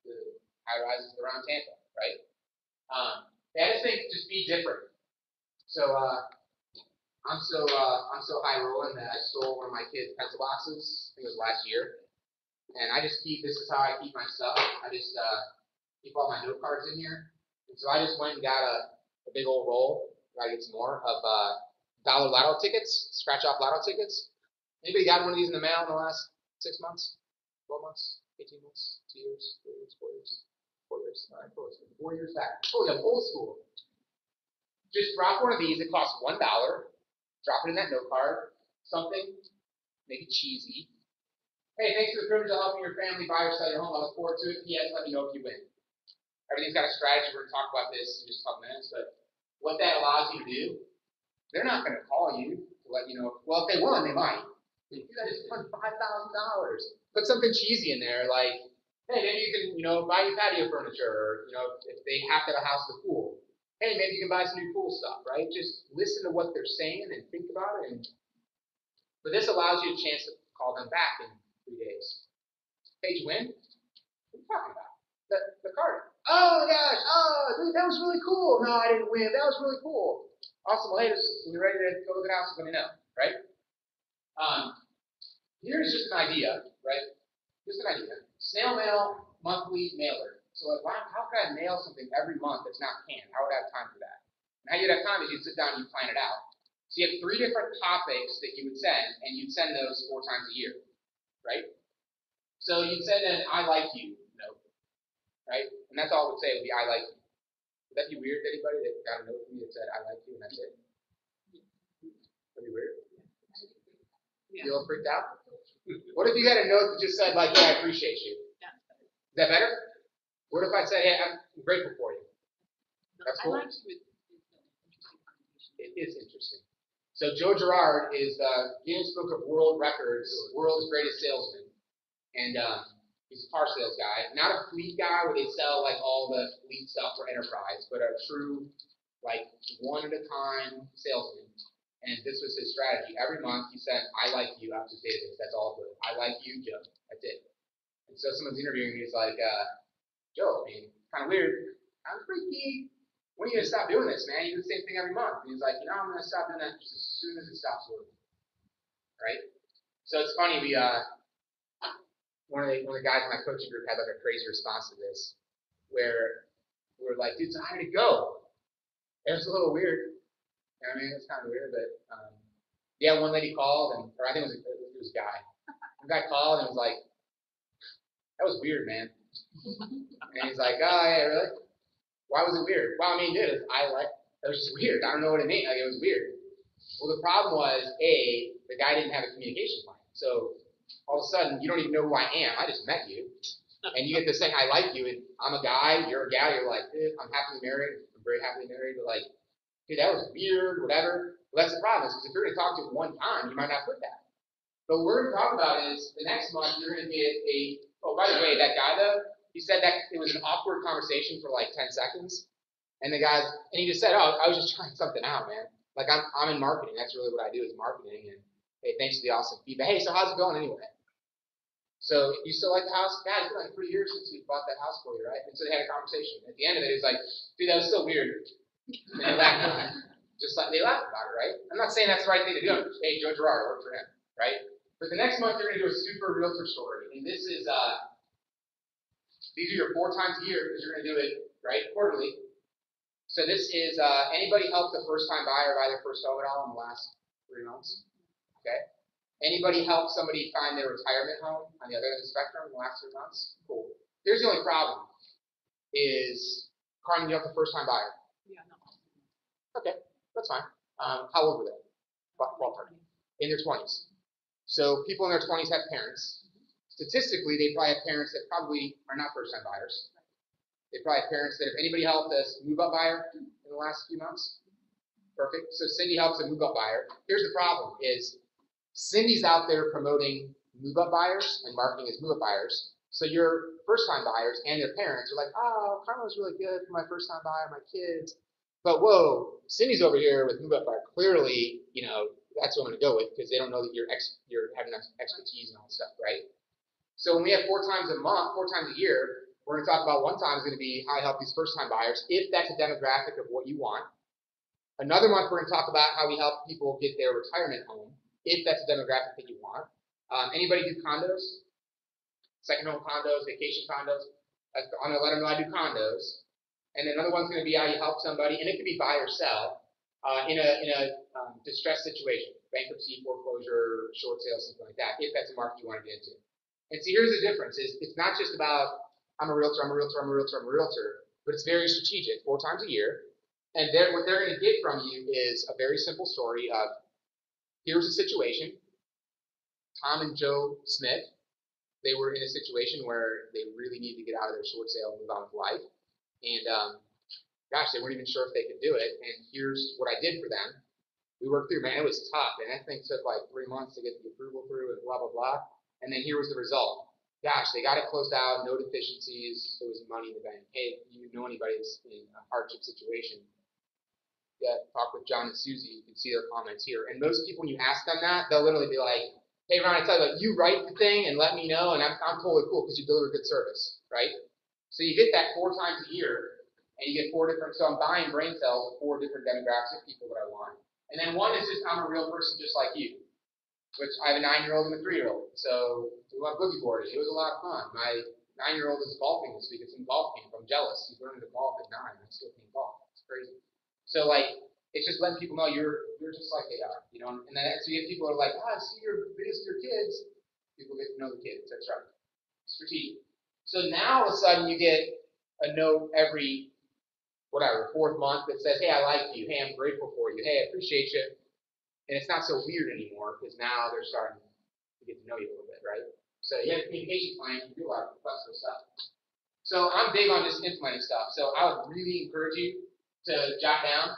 A: the high rises around Tampa, right? Um, I just think just be different. So uh, I'm so uh, I'm so high rolling that I stole one of my kids' pencil boxes. I think it was last year, and I just keep. This is how I keep my stuff. I just uh, keep all my note cards in here, and so I just went and got a, a big old roll. Gotta get some more of uh, dollar lotto tickets, scratch off lotto tickets. Anybody got one of these in the mail in the last six months, twelve months, eighteen months, two years, three years, four years, four years? All right, four years, four years back. Oh, yeah, old school. Just drop one of these. It costs one dollar. Drop it in that note card. Something, make it cheesy. Hey, thanks for the privilege of helping your family buy or sell your home. I look forward to it. P S. Let me know if you win. Everything's got a strategy. We're going to talk about this in just a couple minutes, but what that allows you to do, they're not going to call you to let you know. Well, if they won, they might. You got just won five thousand dollars. Put something cheesy in there, like, hey, maybe you can, you know, buy your patio furniture, or you know, if they have to have a house with a pool, hey, maybe you can buy some new pool stuff, right? Just listen to what they're saying and think about it. And but this allows you a chance to call them back in three days. Hey, did you win? What are you talking about? The the card. Oh my gosh! Oh, dude, that was really cool. No, I didn't win. That was really cool. Awesome. Well, hey, just, when you're ready to go look at the house, let me know, right? Um, here's just an idea, right? Just an idea. Snail mail, monthly mailer. So, like, why, how could I mail something every month that's not canned? How would I have time for that? And how you'd have time is you'd sit down and you'd plan it out. So you have three different topics that you would send, and you'd send those four times a year, right? So you'd send an I like you note, right? And that's all it would say would be I like you. Would that be weird to anybody that got a note from you that said I like you and that's it? Would be weird? Yeah. You all freaked out? What if you had a note that just said like, yeah, I appreciate you? Is that better? What if I said, hey, I'm grateful for you? That's cool. It is interesting. So Joe Girard is the Guinness Book of World Records, world's greatest salesman, and um, he's a car sales guy. Not a fleet guy where they sell like all the fleet stuff for enterprise, but a true like one at a time salesman. And this was his strategy. Every month he said, I like you out to his database. That's all good. I like you, Joe. That's it. And so someone's interviewing me. He's like, uh, Joe, I mean, kind of weird. I'm freaky. When are you going to stop doing this, man? You do the same thing every month. And he's like, you know, I'm going to stop doing that just as soon as it stops working. Right? So it's funny. We, uh, one of the, one of the guys in my coaching group had like a crazy response to this where we were like, dude, so how did it go? It was a little weird. You know what I mean, it's kind of weird, but um, yeah, one lady called, and or I think it was a, it was a guy. One guy called and was like, "That was weird, man." And he's like, "Oh yeah, really? Why was it weird?" Well, I mean, dude, I like it was just weird. I don't know what it meant. Like it was weird. Well, the problem was, a the guy didn't have a communication plan, so all of a sudden you don't even know who I am. I just met you, and you get this thing, "I like you," and I'm a guy, you're a gal. You're like, eh, "I'm happily married. I'm very happily married," but like. Okay, that was weird, whatever. Well, that's the problem, because if you're going to talk to him one time, you might not put that. But what we're going to talk about is the next month you're going to get a. Oh, by the way, that guy though, he said that it was an awkward conversation for like ten seconds, and the guy, and he just said, "Oh, I was just trying something out, man. Like I'm, I'm in marketing. That's really what I do is marketing. And hey, thanks for the awesome feedback. Hey, so how's it going anyway? So you still like the house? Yeah, it's been like three years since we bought that house for you, right?" And so they had a conversation. At the end of it, he was like, "Dude, that was still weird." And they laughed about it. Just like they laughed about it, right? I'm not saying that's the right thing to do. Hey, Joe Girard, work for him, right? But the next month you're going to do a super realtor story, and this is uh, these are your four times a year because you're going to do it right quarterly. So this is uh, anybody help the first time buyer buy their first home at all in the last three months? Okay. Anybody help somebody find their retirement home on the other end of the spectrum in the last three months? Cool. Here's the only problem: is Carmen, you help the first time buyer?
F: Yeah, no.
A: Okay, that's fine. Um, how old were they? Ballpark. In their twenties. So people in their twenties have parents. Statistically, they probably have parents that probably are not first-time buyers. They probably have parents that, if anybody helped us move-up buyer in the last few months, perfect. So Cindy helps a move-up buyer. Here's the problem: is Cindy's out there promoting move-up buyers and marketing as move-up buyers. So your first-time buyers and their parents are like, "Oh, Carmen was really good for my first-time buyer, my kids." But whoa, Cindy's over here with move-up buyer. Clearly, you know, that's what I'm going to go with because they don't know that you're ex- you're having expertise and all that stuff, right? So when we have four times a month, four times a year, We're going to talk about one time is going to be how I help these first-time buyers, if that's a demographic of what you want. Another month, we're going to talk about how we help people get their retirement home, if that's a demographic that you want. Um, anybody do condos? Second home condos, vacation condos? I'm going to let them know I do condos. And then another one's going to be how you help somebody, and it could be buy or sell, uh, in a, in a um, distressed situation, bankruptcy, foreclosure, short sale, something like that, if that's a market you want to get into. And see, here's the difference, is it's not just about, I'm a realtor, I'm a realtor, I'm a realtor, I'm a realtor, but it's very strategic, four times a year. And they're, what they're going to get from you is a very simple story of, here's a situation. Tom and Joe Smith, they were in a situation where they really needed to get out of their short sale and move on with life. And um, gosh, they weren't even sure if they could do it. And here's what I did for them. We worked through, man, it was tough. And that thing took like three months to get the approval through and blah, blah, blah. And then here was the result. Gosh, they got it closed out, no deficiencies, there was money in the bank. Hey, if you know anybody that's in a hardship situation, yeah, talk with John and Susie, you can see their comments here. And most people, when you ask them that, they'll literally be like, hey, Ron, I tell you, like, you write the thing and let me know, and I'm, I'm totally cool because you deliver good service, right? So you get that four times a year, and you get four different, so I'm buying brain cells with four different demographics of people that I want. And then one is just, I'm a real person just like you, which I have a nine-year-old and a three-year-old. So we went boogie boarding. It was a lot of fun. My nine-year-old is golfing this week. It's in golf camp. I'm jealous. He's learning to golf at nine. I still can't golf. It's crazy. So, like, it's just letting people know you're you're just like they are, you know. And then so you have people who are like, oh, I see your videos of your kids. People get to know the kids. That's right. Strategic. So now all of a sudden you get a note every whatever fourth month that says, hey, I like you. Hey, I'm grateful for you. Hey, I appreciate you. And it's not so weird anymore because now they're starting to get to know you a little bit, right? So you have a communication plan. You do a lot of flexible stuff. So I'm big on just implementing stuff. So I would really encourage you to jot down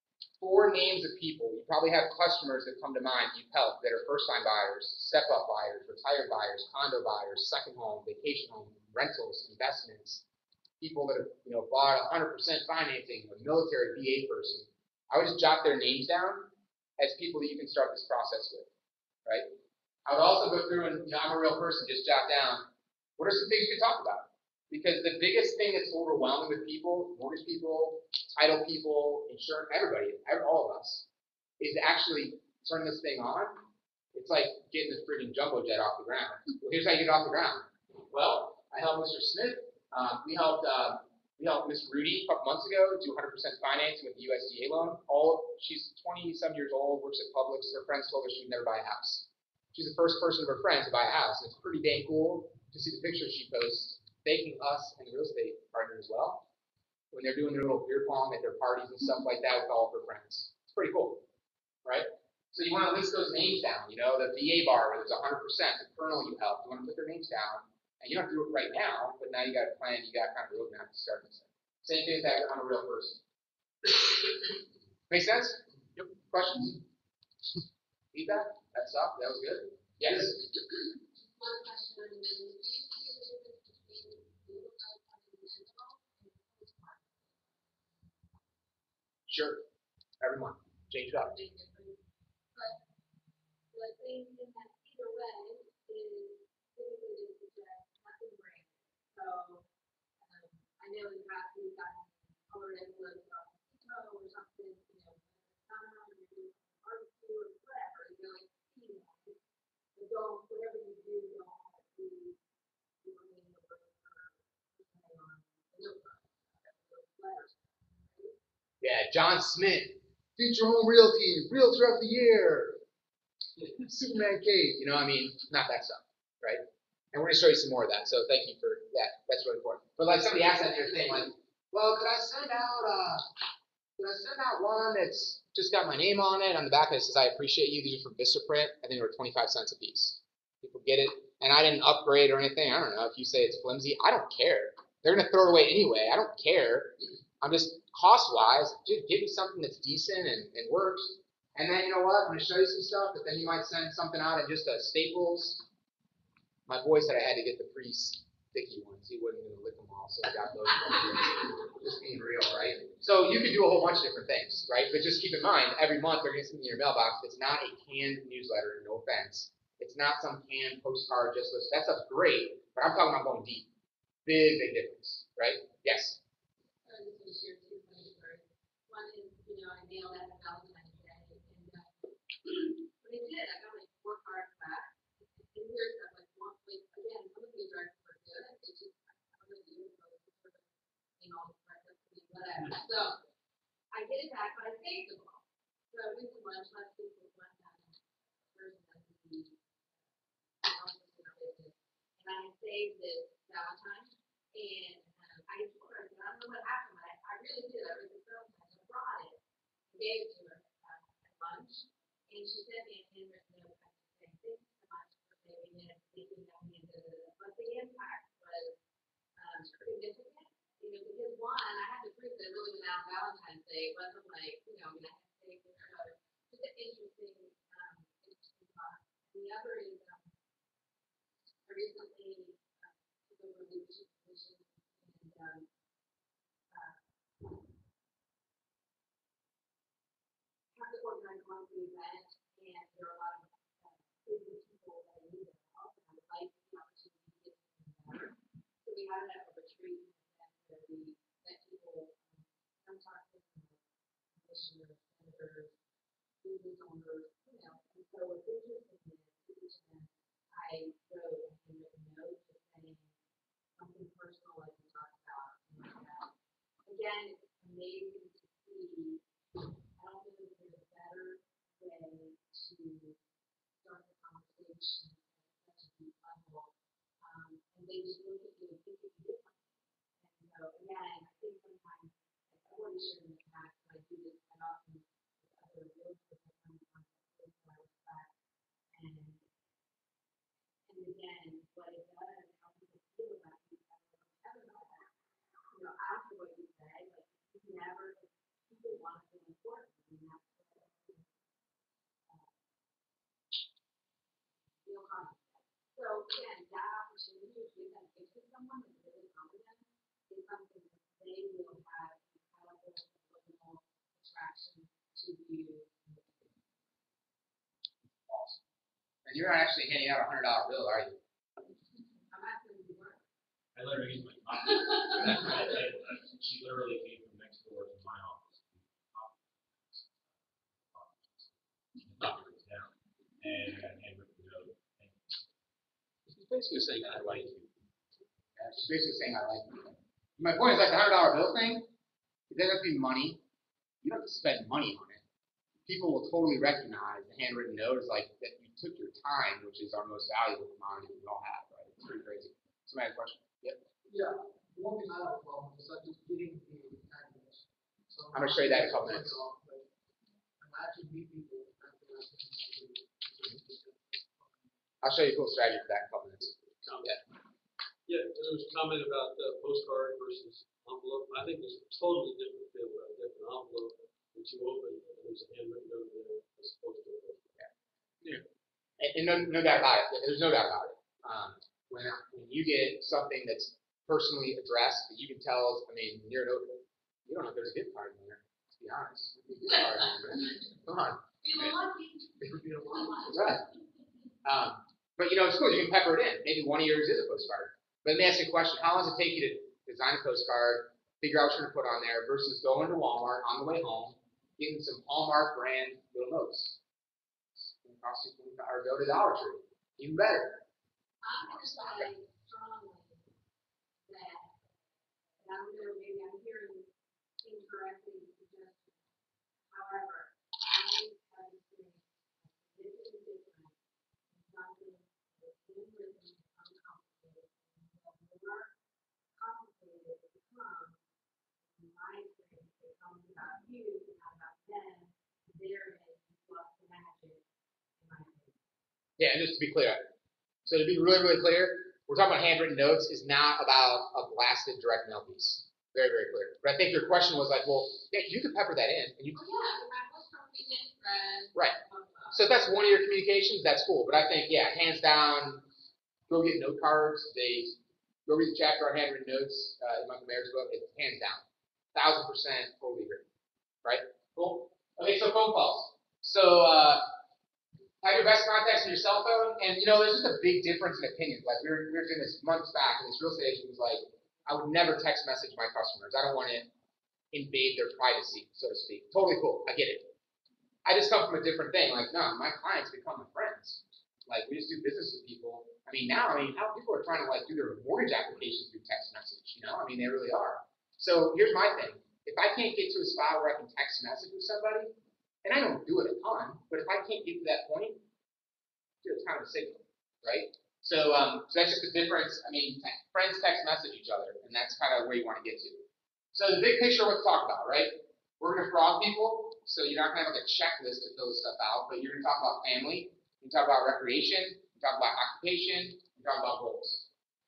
A: four names of people. You probably have customers that come to mind you've helped that are first-time buyers, step-up buyers, retired buyers, condo buyers, second home, vacation home, rentals, investments, people that have you know bought one hundred percent financing, a military V A person. I would just jot their names down as people that you can start this process with, right? I would also go through and, you know, I'm a real person, just jot down, what are some things you can talk about? Because the biggest thing that's overwhelming with people, mortgage people, title people, insurance, everybody, all of us, is to actually turn this thing on. It's like getting this freaking jumbo jet off the ground. Well, here's how you get it off the ground. Well, I helped Mister Smith. Um, we helped uh, we helped Miss Rudy a couple months ago do one hundred percent financing with the U S D A loan. All she's twenty-some years old, works at Publix. Her friends told her she would never buy a house. She's the first person of her friends to buy a house. And it's pretty dang cool to see the pictures she posts, thanking us and the real estate partner as well, when they're doing their little beer pong at their parties and stuff like that with all of her friends. It's pretty cool, right? So you want to list those names down, you know, the V A bar where there's one hundred percent, the colonel you helped, you want to put their names down, and you don't have to do it right now, but now you got a plan, you got kind of a roadmap to start this. Same thing with that, I'm a real person. Make sense? Yep. Questions? Feedback? That stuff? That was good? Yes?
E: One question, do you see a difference between real estate continental and postcard?
A: Sure. Every month. Change it up.
E: Big difference. But the thing in that either way is typically just suggest nothing brand. So um, I know in the past we've gotten colored envelopes off Mexico or something, you know, summer, you're doing barbecue or whatever, you know, like eating on it. But don't, whatever you do, don't have it be your name or something on the notebook. Those letters, right?
A: Yeah, John Smith, Future Home Realty, Realtor of the Year, Superman Cave, you know, I mean, not that stuff, right? And we're going to show you some more of that, so thank you for that. That's really important. But like somebody asked that in your thing, like, well, could I send out, uh, could I send out one that's just got my name on it? On the back of it says, I appreciate you. These are from Vistaprint. I think they were twenty-five cents a piece. People get it. And I didn't upgrade or anything. I don't know. If you say it's flimsy, I don't care. They're going to throw it away anyway. I don't care. I'm just, cost-wise, dude, give me something that's decent and, and works. And then, you know what? I'm going to show you some stuff, but then you might send something out in just a Staples. My boy said I had to get the pretty sticky ones. He wasn't going to lick them all, so I got those. Just being real, right? So you could do a whole bunch of different things, right? But just keep in mind, every month they're going to send you your mailbox. It's not a canned newsletter, no offense. It's not some canned postcard just list. That stuff's great, but I'm talking about going deep. Big, big difference, right? Yes.
E: I just want to share two funny stories. One is, you know, I mailed out a Valentine's Day, and uh, when I did, I got my four cards back. And here's that, like, one place, again, some of these are are good. It's just, I don't know, you know, it's sort of, you know, whatever. So I get it back, but I saved them all. So I went to lunch last week with one um, person that was the house in our business, and I had saved this Valentine, and um, I told her, I said, I don't know what happened, but I, I really did. I read the Valentine, so I brought it and gave it to her uh, at lunch, and she sent me a handwritten note. I said, thank you so much for saving it, thinking of me, and da, da, da. But the impact was um, significant. You know, because one, I had to prove that it really went out on Valentine's Day. It wasn't like, you know, I mean, I had to say it. So just an interesting, um, interesting thought. And the other is, um, I recently uh, took over a leadership position and um, uh, have to organize one event, and there are a lot of uh, busy people that I need to help, and I would like the opportunity to get to know better. So we had a retreat event where we met people. I'm talking commissioners, senators, business owners, you know. And so what's interesting is each event I wrote a handwritten note just saying something personal like we talked about. And uh, again, it's amazing to see. I don't know if there's a better way to start the conversation at such a deep level. Um, and they just look at you and think of you differently. And so again, I think sometimes I've already shared in the past, but I do this quite often with other realtors I come in contact with that I respect. And, and again, what it does, how people feel about you, I don't know that. You know, after what you said, like, you never, like, people want to feel important, and that's what I think, uh, feel confident. So again, that opportunity to give that gift to someone that's really confident is something that they will have incredible emotional attraction to you.
A: Awesome. And you're not actually handing out a hundred dollar bill, are you?
E: I'm asking you to work.
C: I literally used my pocket. She literally came from next door to my office. Knocked it down. And I got handwritten note.
B: He's basically saying, I like you.
A: Yeah, she's basically saying I like you. My point is like the hundred dollar bill thing. It doesn't have to be money. You don't have to spend money on it. People will totally recognize the handwritten note as like that you took your time, which is our most valuable commodity we all have, right? It's pretty crazy. Somebody has a question? Yep.
D: Yeah, one thing I have a problem with is like just getting the address. So
A: I'm gonna show you that in a couple minutes.
D: I'm actually meet people after I
A: I'll show you a cool strategy for that in a couple minutes.
F: Comment. Yeah, there was a comment about uh, postcard versus envelope. I think there's a totally different feel about a different envelope that you open and there's a handwritten note there as opposed to a postcard.
A: Yeah. And, and no, no doubt about it. There's no doubt about it. Um, when when you get something that's personally addressed that you can tell, I mean, near an open, you don't know if there's a gift card in there. To be honest, a gift card in there. Come on.
E: Feeling lucky.
A: Right. Um, but you know, it's cool. You can pepper it in. Maybe one of yours is a postcard. But let me ask you a question. How long does it take you to design a postcard, figure out what you're going to put on there, versus going to Walmart on the way home, getting some Hallmark brand little notes? It's going to cost you twenty dollars, or go to Dollar Tree. Even better.
E: I'm going to say strongly that, and I don't know, maybe I'm hearing incorrectly the suggestion. However, I have experienced a significant difference in something that's handwritten, uncomplicated, and the more complicated it becomes, in my experience, it becomes about you, not about them. Therein is lost the magic, in my opinion.
A: Yeah, and just to be clear, so to be really, really clear, we're talking about handwritten notes is not about a blasted direct mail piece. Very, very clear. But I think your question was like, well, yeah, you could pepper that in, and you.
E: Oh yeah, my most convenient friend.
A: Right. So if that's one of your communications, that's cool. But I think, yeah, hands down, go get note cards. They go read the chapter on handwritten notes uh, in Michael Mayer's book. It's hands down, thousand percent, totally agree. Right? Cool. Okay, so phone calls. So uh, have your best contacts in your cell phone, and you know, there's just a big difference in opinions. Like we were, we were doing this months back, and this real estate agent was like, I would never text message my customers. I don't want to invade their privacy, so to speak. Totally cool. I get it. I just come from a different thing. Like, no, my clients become my friends. Like, we just do business with people. I mean, now, I mean, how people are trying to like do their mortgage applications through text message. You know, I mean, they really are. So here's my thing. If I can't get to a spot where I can text message with somebody, and I don't do it a ton, but if I can't get to that point, it's kind of a signal, right? So, um, so that's just the difference. I mean, te- friends text message each other, and that's kind of where you want to get to. So the big picture, what to talk about, right? We're going to frog people, so you're not going to have like a checklist to fill this stuff out, but you're going to talk about family, you talk about recreation, you talk about occupation, you talk about goals.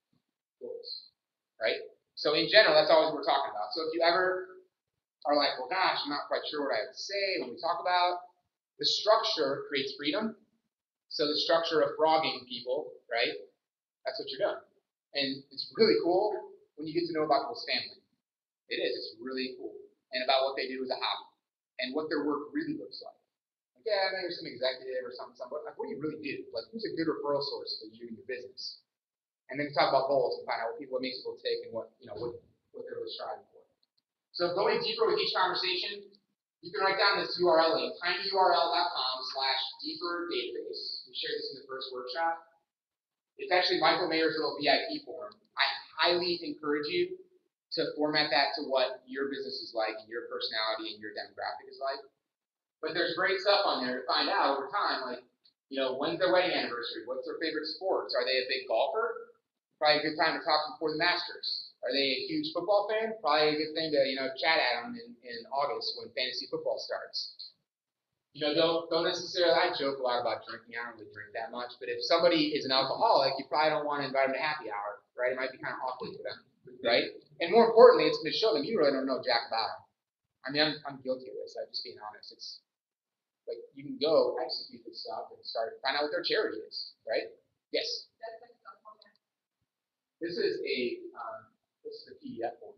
A: Goals, right? So in general, that's always what we're talking about. So if you ever are like, well, gosh, I'm not quite sure what I have to say when we talk about, the structure creates freedom. So the structure of frogging people, right? That's what you're doing. And it's really cool when you get to know about people's family. It is. It's really cool. And about what they do as a hobby. And what their work really looks like. Like, yeah, I know you're some executive or something, something, but like, what do you really do? Like, who's a good referral source for you and your business? And then talk about goals and find out what people, what makes people tick and what, you know, what, what they're really striving for. So going deeper with each conversation, you can write down this U R L link, tinyurl.com slash deeper database. We shared this in the first workshop. It's actually Michael Mayer's little V I P form. I highly encourage you to format that to what your business is like and your personality and your demographic is like. But there's great stuff on there to find out over time, like, you know, when's their wedding anniversary? What's their favorite sports? Are they a big golfer? Probably a good time to talk before the Masters. Are they a huge football fan? Probably a good thing to, you know, chat at them in, in August when fantasy football starts. You know, don't don't necessarily, I joke a lot about drinking. I don't really drink that much. But if somebody is an alcoholic, you probably don't want to invite them to happy hour, right? It might be kind of awkward for them, right? And more importantly, it's going to show them you really don't know jack about it. I mean, I'm, I'm guilty of this. I'm just being honest. It's like you can go execute this stuff and start find out what their charity is, right? Yes. This is a um, this is a P D F form.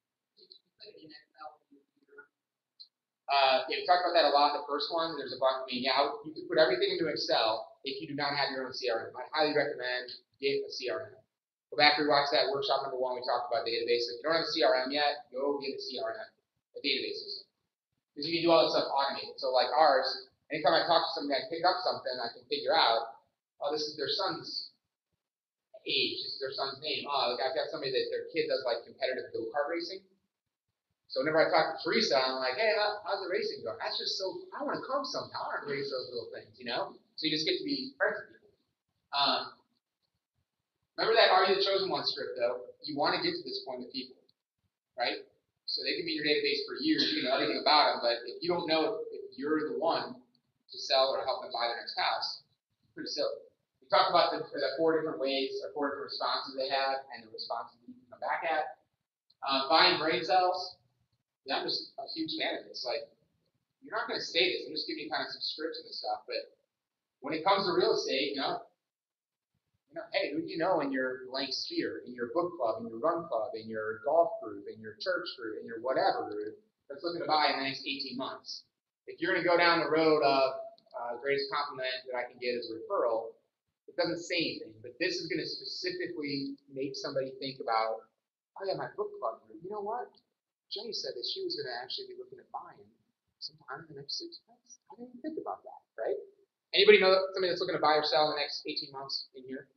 A: Uh, yeah, we talked about that a lot. The first one, there's a button. I mean, yeah, you can put everything into Excel if you do not have your own C R M. I highly recommend get a C R M. Go back and watch that workshop number one. We talked about databases. If you don't have a C R M yet, go get a C R M, a database system, because you can do all this stuff automated. So like ours, anytime I talk to somebody, I pick up something, I can figure out, oh, this is their son's age, this is their son's name. Oh, like I've got somebody that their kid does like competitive go-kart racing. So whenever I talk to Teresa, I'm like, hey, how, how's the racing going? That's just so, I want to come sometime. I want to race those little things, you know? So you just get to be friends with people. Um, remember that Are You the Chosen One script, though? You want to get to this point with people, right? So they can be in your database for years, you know everything about them, but if you don't know if you're the one to sell or help them buy their next house, it's pretty silly. We talked about the, the four different ways, or four different responses they have, and the responses you can come back at. Uh, buying brain cells. Yeah, I'm just a huge fan of this. Like, you're not going to say this. I'm just giving you kind of some scripts and stuff. But when it comes to real estate, you know, you know, hey, who do you know in your blank sphere, in your book club, in your run club, in your golf group, in your church group, in your whatever group that's looking to buy in the next eighteen months? If you're going to go down the road of uh, greatest compliment that I can get is a referral, it doesn't say anything. But this is going to specifically make somebody think about, oh yeah, my book club group. You know what? Jenny said that she was going to actually be looking at buying sometime in the next six months. I didn't even think about that, right? Anybody know somebody that's looking to buy or sell in the next eighteen months in here?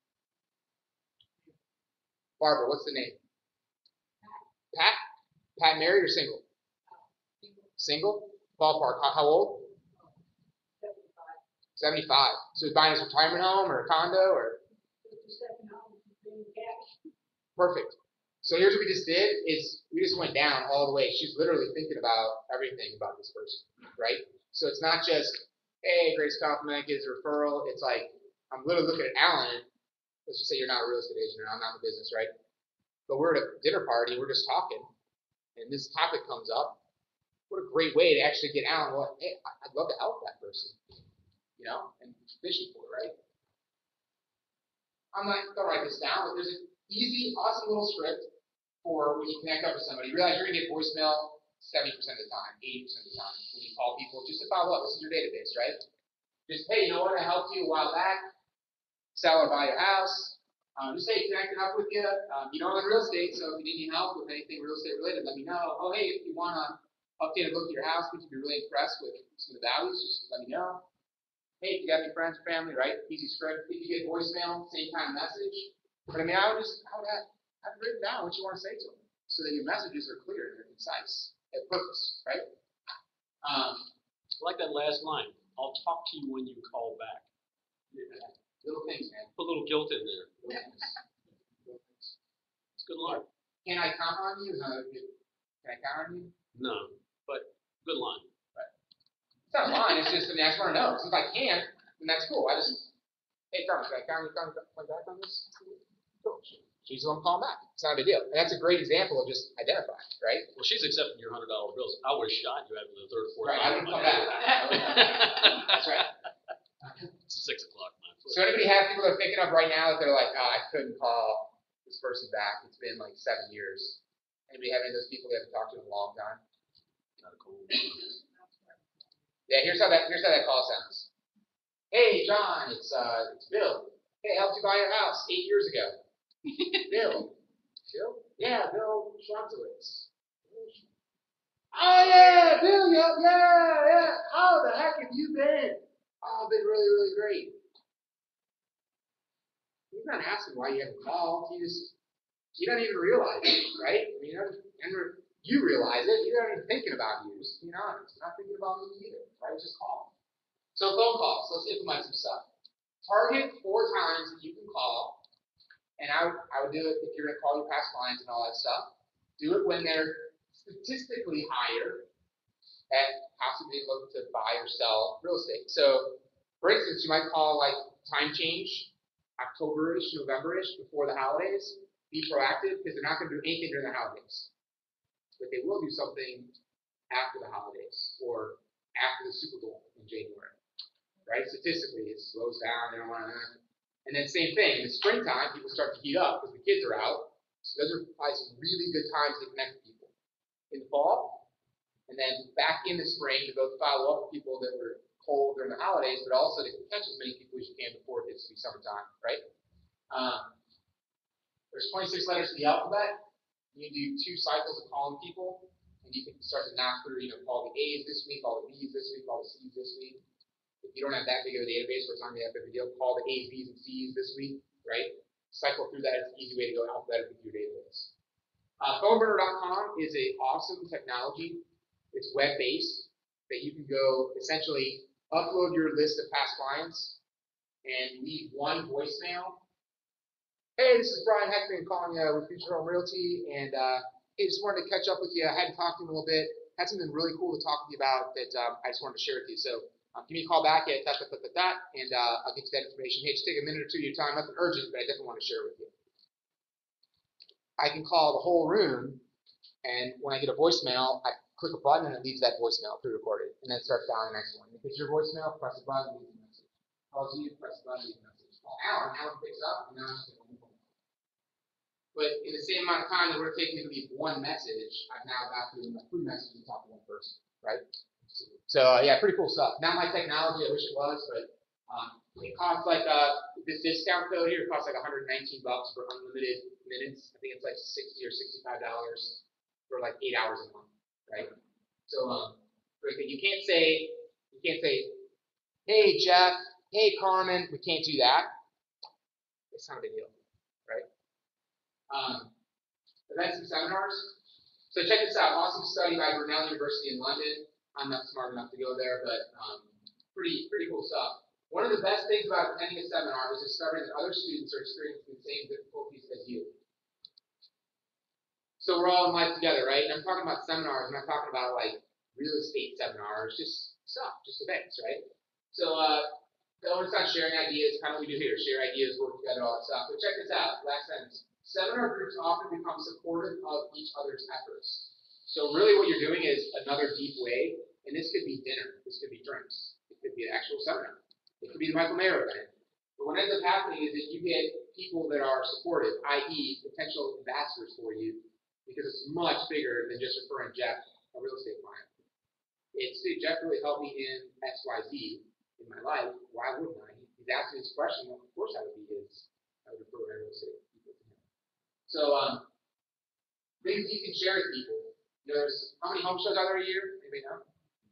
A: Barbara, what's the name? Pat? Pat married or single? Single? Ballpark. How, how old? seventy-five. So he's buying his retirement home or a condo or? Perfect. So here's what we just did is we just went down all the way. She's literally thinking about everything about this person, right? So it's not just, hey, greatest compliment, gives a referral. It's like, I'm literally looking at Alan. Let's just say you're not a real estate agent or I'm not in the business, right? But we're at a dinner party, we're just talking, and this topic comes up. What a great way to actually get Alan, well, hey, I'd love to help that person, you know, and fishing for it, right? I'm like, don't write this down, but there's an easy, awesome little script for when you connect up with somebody. You realize you're going to get voicemail seventy percent of the time, eighty percent of the time when you call people just to follow up. This is your database, right? Just, hey, you know what, I helped you a while back, sell or buy your house. Um, just, hey, connecting up with you. Um, you know I'm in real estate, so if you need any help with anything real estate related, let me know. Oh, hey, if you want to update a look at your house, would you be really impressed with some of the values, just let me know. Hey, if you got any friends or family, right? Easy script. If you get voicemail, same kind of message. But I mean, I would just, I would have, have written down what you want to say to them so that your messages are clear and they're concise and purpose, right? Um,
F: I like that last line. I'll talk to you when you call back.
A: little things, man.
F: Put a little guilt in there.
A: Yeah.
F: It's good line.
A: Can I count on you? Is another good. Can I count on you?
F: No, but good line.
A: It's not a line. It's just, I mean, I just want to know. So if I can't, then that's cool. I just, hey, Carmen, can I count you count back on this? Cool. She's the one calling back. It's not a big deal. And that's a great example of just identifying, right?
F: Well, she's accepting your hundred dollar bills. I would have shot you after the third or fourth.
A: Right. I wouldn't come back. That's right.
F: It's six o'clock.
A: So anybody have people that are picking up right now that they're like, oh, I couldn't call this person back. It's been like seven years. Anybody have any of those people that haven't talked to in a long time?
F: Not a cool.
A: Yeah, here's how that here's how that call sounds. Hey, John, it's uh it's Bill. Hey, I helped you buy your house eight years ago. Bill. Bill? Yeah, Bill Schwanzowitz. Oh yeah, Bill, yeah, yeah, yeah. How the heck have you been? Oh, I've been really, really great. He's not asking why you haven't called. He just you don't even realize it, right? I mean, you don't, and you realize it. You're not even thinking about you. Just being honest. You're not thinking about me either, right? Just call. So phone calls. Let's implement some stuff. Target four times that you can call, and I would, I would do it if you're going to call your past clients and all that stuff. Do it when they're statistically higher at possibly looking to buy or sell real estate. So, for instance, you might call like time change, October-ish, November-ish, before the holidays. Be proactive because they're not going to do anything during the holidays. But they will do something after the holidays or after the Super Bowl in January, right? Statistically, it slows down. They don't want to. And then same thing in the springtime, people start to heat up because the kids are out. So those are probably some really good times to connect with people. In the fall, and then back in the spring to both follow up with people that were cold during the holidays, but also to catch as many people as you can before it gets to be summertime, right? Um, there's twenty-six letters in the alphabet. You can do two cycles of calling people, and you can start to knock through, you know, call the A's this week, call the B's this week, call the C's this week. If you don't have that big of a database where it's not going to be that big of a deal, call the A's, B's, and C's this week, right? Cycle through that. It's an easy way to go alphabetically through your database. Uh, phone burner dot com is a awesome technology. It's web-based that you can go essentially upload your list of past clients and leave one voicemail. Hey, this is Brian Heckman calling you with Future Home Realty, and uh, hey, just wanted to catch up with you. I hadn't talked to you in a little bit. Had something really cool to talk with you about that um, I just wanted to share with you. So um, give me a call back at that, that, that, that, that and uh, I'll get you that information. Hey, just take a minute or two of your time. Nothing urgent, but I definitely want to share with you. I can call the whole room, and when I get a voicemail, I click a button and it leaves that voicemail pre-recorded, and then start dialing the next one. If it's your voicemail, press a button, leave a message. Calls you, press a button, leave a message. Call Alan, Alan picks up, and now I'm just going to phone call. But in the same amount of time that it would have taken me to leave one message, I've now got through my three messages and talked to one person, right? So uh, yeah, pretty cool stuff. Not my technology, I wish it was, but um, it costs like uh, this discount code here costs like one hundred nineteen bucks for unlimited minutes. I think it's like sixty or sixty-five dollars for like eight hours a month, right? So um, you can't say you can't say, hey Jeff, hey Carmen, we can't do that. It's not a big deal, right? Um, events and seminars. So check this out. Awesome study by Brunel University in London. I'm not smart enough to go there, but um, pretty pretty cool stuff. One of the best things about attending a seminar is discovering that other students are experiencing the same difficulties as you. So we're all in life together, right? And I'm talking about seminars. I'm not talking about like real estate seminars, just stuff, just events, right? So uh, no, it's not sharing ideas. Kind of what we do here: share ideas, work together, all that stuff. But check this out. Last sentence. Seminar groups often become supportive of each other's efforts. So really what you're doing is another deep way, and this could be dinner, this could be drinks, it could be an actual seminar, it could be the Michael Mayer event. But what ends up happening is that you get people that are supportive, that is potential ambassadors for you, because it's much bigger than just referring Jeff, a real estate client. It's, hey, Jeff really helped me in X Y Z, in my life, why wouldn't I? He's asking this question, well, of course I would be his. I would refer my real estate people to him. So, um, things you can share with people. There's, how many home shows are there a year? Anybody know?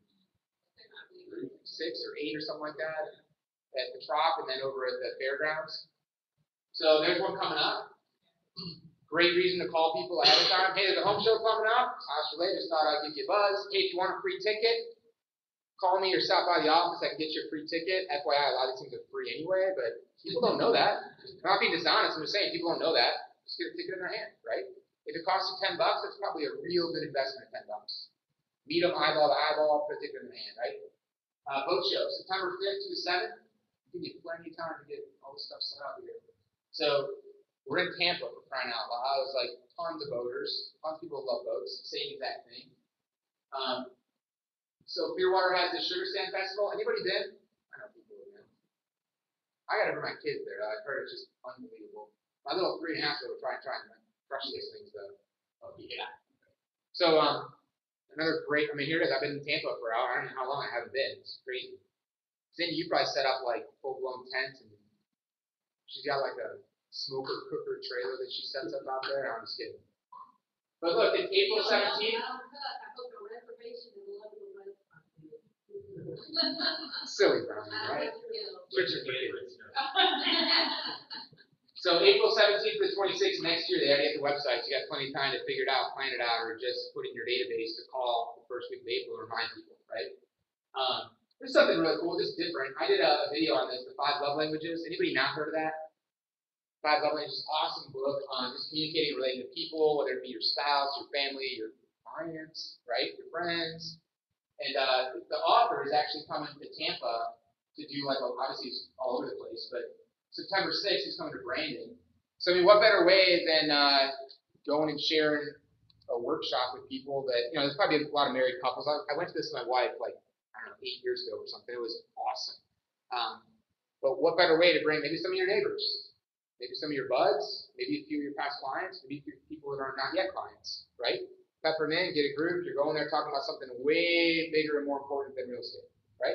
A: Six or eight or something like that at the Trop and then over at the fairgrounds. So there's one coming up. Great reason to call people ahead of time. Hey, there's a home show coming up. Ask for later. Just thought I'd give you a buzz. Hey, if you want a free ticket, call me or stop by the office. I can get you a free ticket. F Y I, a lot of these things are free anyway, but people don't know that. I'm not being dishonest. I'm just saying people don't know that. Just get a ticket in their hand, right? If it costs you ten bucks, that's probably a real good investment at ten bucks. Meet them eyeball to eyeball, put a ticket in their hand, right? Uh, boat show, September fifth to the seventh. Give you plenty of time to get all this stuff set up here. So we're in Tampa for crying out loud. It was like tons of boaters. Tons of people love boats. Same exact thing. Um, so Clearwater has the Sugar Sand Festival. Anybody been? I know people have been. I gotta bring my kids there. I've heard it's just unbelievable. My little three and a half year old trying trying to crush these things though. Oh yeah. So um. Another great, I mean, here it is. I've been in Tampa for, I don't know how long I haven't been. It's crazy. Cindy, you probably set up like full-blown tents, and she's got like a smoker cooker trailer that she sets up out there. I'm just kidding. But look, it's April seventeenth. Silly Brownie, right? Richard Richard. So April seventeenth to the twenty-sixth next year, they already have the website, so you got plenty of time to figure it out, plan it out, or just put it in your database to call the first week of April and remind people, right? Um, there's something really cool, just different. I did a, a video on this, the five love languages. Anybody not heard of that? Five love languages, awesome book on just communicating, relating to people, whether it be your spouse, your family, your clients, right, your friends. And uh, the author is actually coming to Tampa to do like, obviously it's all over the place, but September sixth, he's coming to Brandon. So, I mean, what better way than uh, going and sharing a workshop with people that, you know, there's probably a lot of married couples. I, I went to this with my wife, like, I don't know, eight years ago or something. It was awesome. Um, but what better way to bring maybe some of your neighbors, maybe some of your buds, maybe a few of your past clients, maybe a few people that are not yet clients, right? Pepper them in, get a group. You're going there talking about something way bigger and more important than real estate, right?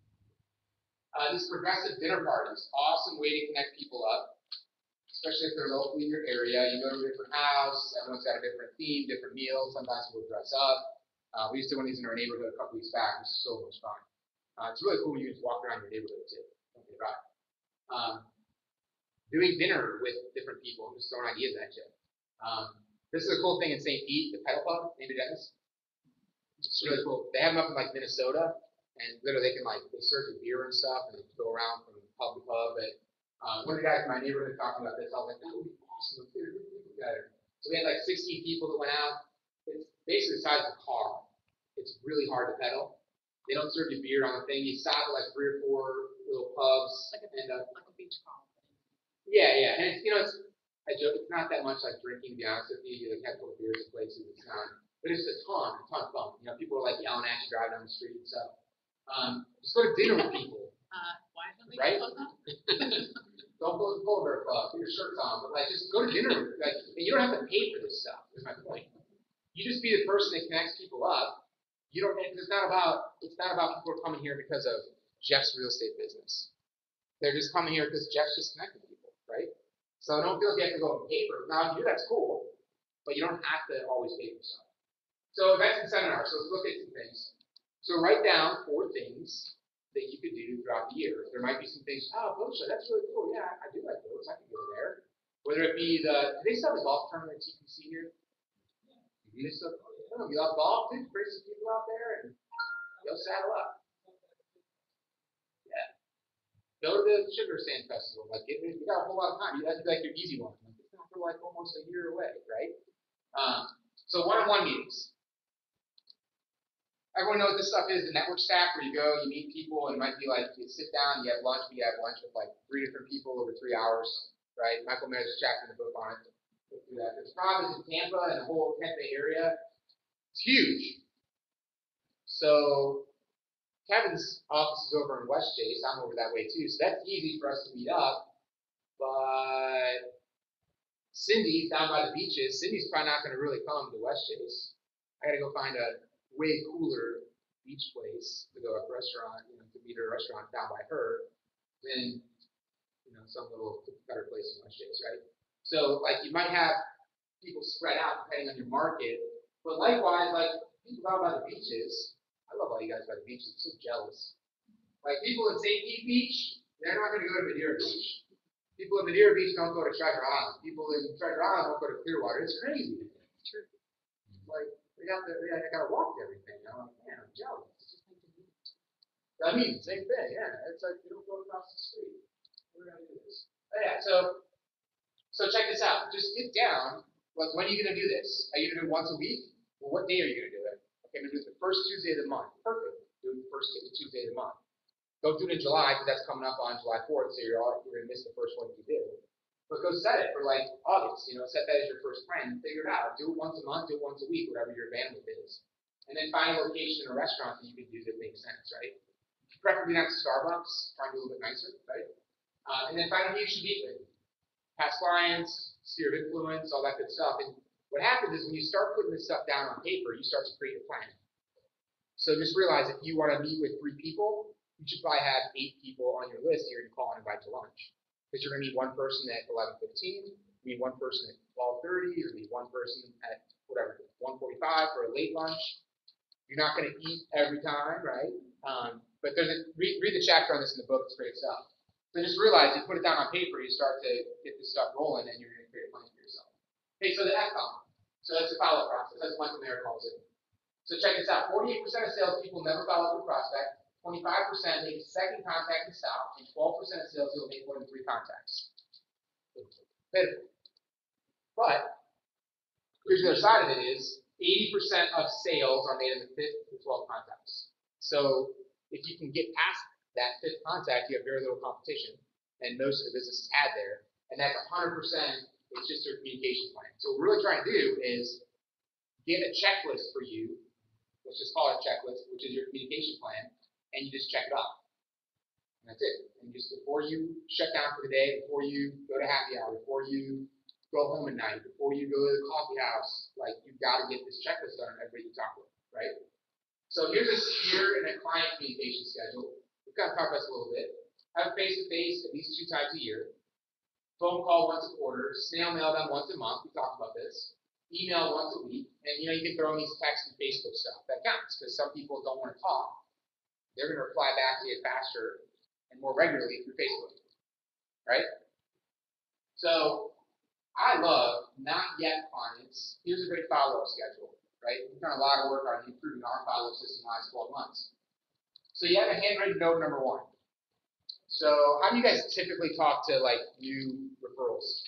A: Uh, these progressive dinner parties, awesome way to connect people up, especially if they're locally in your area. You go to a different house, everyone's got a different theme, different meals. Sometimes we'll dress up. Uh, we used to do one of these in our neighborhood a couple weeks back. It was so much fun. Uh, it's really cool when you just walk around your neighborhood too. Don't get it right. Um, doing dinner with different people. I'm just throwing ideas at you. Um, this is a cool thing in Saint Pete, the Pedal Pub. Anybody done this? It's really cool. They have them up in like Minnesota. And literally, they can like they serve you beer and stuff, and go around from pub to pub. But um, one of the guys in my neighborhood talking about this, I was like, that would be awesome. Let's get a group of people together. So we had like sixteen people that went out. It's basically the size of a car. It's really hard to pedal. They don't serve you beer on the thing. You stop at like three or four little pubs.
G: Like a,
A: and, uh,
G: like a beach crawl.
A: Yeah, yeah, and it's you know it's I joke it's not that much like drinking to be honest with you. You like have a couple beers at places. It's not, but it's a ton, a ton of fun. You know, people are like yelling at you driving down the street and stuff. Um, just go to dinner with people.
G: Uh, why don't they
A: Right?
G: close up?
A: Don't go to the polar bear club, put your shirts on, but like just go to dinner. Like, and you don't have to pay for this stuff. Is my point. You just be the person that connects people up. You don't. It's not about. It's not about people coming here because of Jeff's real estate business. They're just coming here because Jeff's just connecting people, right? So I don't feel like you have to go and pay for it. Now, if you do, that's cool, but you don't have to always pay for stuff. So events and seminars. So let's look at some things. So write down four things that you could do throughout the year. There might be some things, oh, boat show, that's really cool. Yeah, I do like boats. I can go there. Whether it be the, do they still have the golf tournament at T P C here? Mm-hmm. They still, I don't know, you love golf, dude? Bring some people out there and they'll saddle up. Yeah. Go to the Sugar Sand Festival. Like, it, you got a whole lot of time. That's like your easy one. Like, it's not for like almost a year away, right? Um, so one-on-one meetings. Everyone knows what this stuff is, the network stack, where you go, you meet people, and it might be like you sit down, you have lunch, you have lunch with like three different people over three hours, right? Michael Mayer's chapter in the book on it. Go through that. The problem is in Tampa and the whole Tampa Bay area, it's huge. So Kevin's office is over in West Chase. I'm over that way too, so that's easy for us to meet up. But Cindy's down by the beaches. Cindy's probably not going to really come to West Chase. I got to go find a way cooler beach place to go to a restaurant, you know, to meet at a restaurant down by her than, you know, some little better place in West Chase, right? So, like, you might have people spread out depending on your market, but likewise, like, people out by the beaches, I love all you guys by the beaches, I'm so jealous. Like, people in Saint Pete Beach, they're not going to go to Madeira Beach. People in Madeira Beach don't go to Treasure Island. People in Treasure Island don't go to Clearwater. It's crazy. It's true. Like, they got the, they got to walk to everything. I'm like, man, I'm jealous. I mean, same thing, yeah. It's like, you don't go across the street. We're going to do this. Oh, yeah, so, so check this out. Just get down. Like, when are you going to do this? Are you going to do it once a week? Well, what day are you going to do it? Okay, I'm going to do it the first Tuesday of the month. Perfect. Do it the first Tuesday of the month. Don't do it in July, because that's coming up on July fourth, so you're, all, you're going to miss the first one you did. But go set it for, like, August. You know, set that as your first plan. Figure it out. Do it once a month, do it once a week, whatever your bandwidth is. And then find a location in a restaurant that you can do that makes sense, right? Preferably not Starbucks, try to be a little bit nicer, right? Uh, and then find who you should meet with. Past clients, sphere of influence, all that good stuff. And what happens is when you start putting this stuff down on paper, you start to create a plan. So just realize if you want to meet with three people, you should probably have eight people on your list you're going to call and invite to lunch. Because you're going to meet one person at eleven fifteen, meet one person at twelve thirty, or meet one person at whatever, one forty-five for a late lunch. You're not going to eat every time, right? Um, but there's a, read, read the chapter on this in the book. It's great stuff. So just realize you put it down on paper, you start to get this stuff rolling, and you're going to create a plan for yourself. Okay, so the F column. So that's the follow-up process. That's what Michael Mayer calls it. So check this out. forty-eight percent of salespeople never follow up with a prospect. twenty-five percent make a second contact and stop, and twelve percent of salespeople make more than three contacts. Pitiful. But here's the other side of it is eighty percent of sales are made in the fifth to twelfth contacts. So if you can get past that fifth contact, you have very little competition, and most of the business is had there, and that's one hundred percent. It's just their communication plan. So what we're really trying to do is get a checklist for you. Let's just call it a checklist, which is your communication plan, and you just check it off. And that's it. And just before you shut down for the day, before you go to happy hour, before you go home at night, before you go to the coffee house, like, you've got to get this checklist done on everybody you talk with, right? So here's a sphere and a client communication schedule. We've got to talk about this a little bit. Have face-to-face at least two times a year. Phone call once a quarter. Snail mail them once a month. We talked about this. Email once a week. And, you know, you can throw in these text and Facebook stuff. That counts, because some people don't want to talk. They're going to reply back to you faster and more regularly through Facebook, right? So I love not yet clients. Here's a great follow-up schedule, right? We've done a lot of work on improving our follow-up system in the last twelve months. So you have a handwritten note number one. So how do you guys typically talk to, like, new referrals?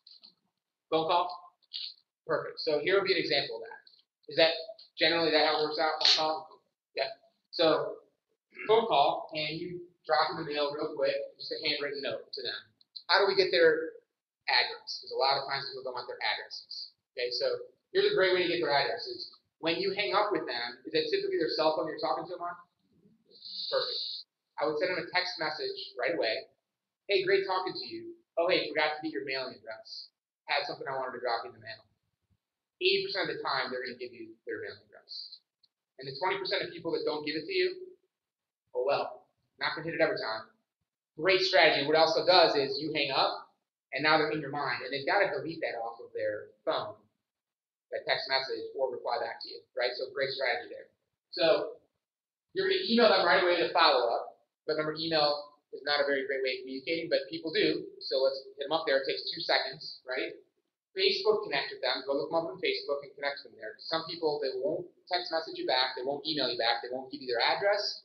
A: Phone call? Perfect. So here will be an example of that. Is that generally that how it works out? Phone call? Yeah. So phone call, and you drop in the mail real quick, just a handwritten note to them. How do we get their address? Because a lot of times people don't want their addresses. Okay, so here's a great way to get their addresses. When you hang up with them, is that typically their cell phone you're talking to them on? Perfect. I would send them a text message right away. Hey, great talking to you. Oh, hey, forgot to get your mailing address. Had something I wanted to drop you in the mail. eighty percent of the time, they're going to give you their mailing address. And the twenty percent of people that don't give it to you, oh well, not going to hit it every time. Great strategy. What it also does is you hang up, and now they're in your mind, and they've got to delete that off of their phone, that text message, or reply back to you, right? So great strategy there. So you're going to email them right away to follow up, but remember, email is not a very great way of communicating, but people do, so let's hit them up there. It takes two seconds, right? Facebook, connect with them. Go look them up on Facebook and connect with them there. Some people, they won't text message you back, they won't email you back, they won't give you their address,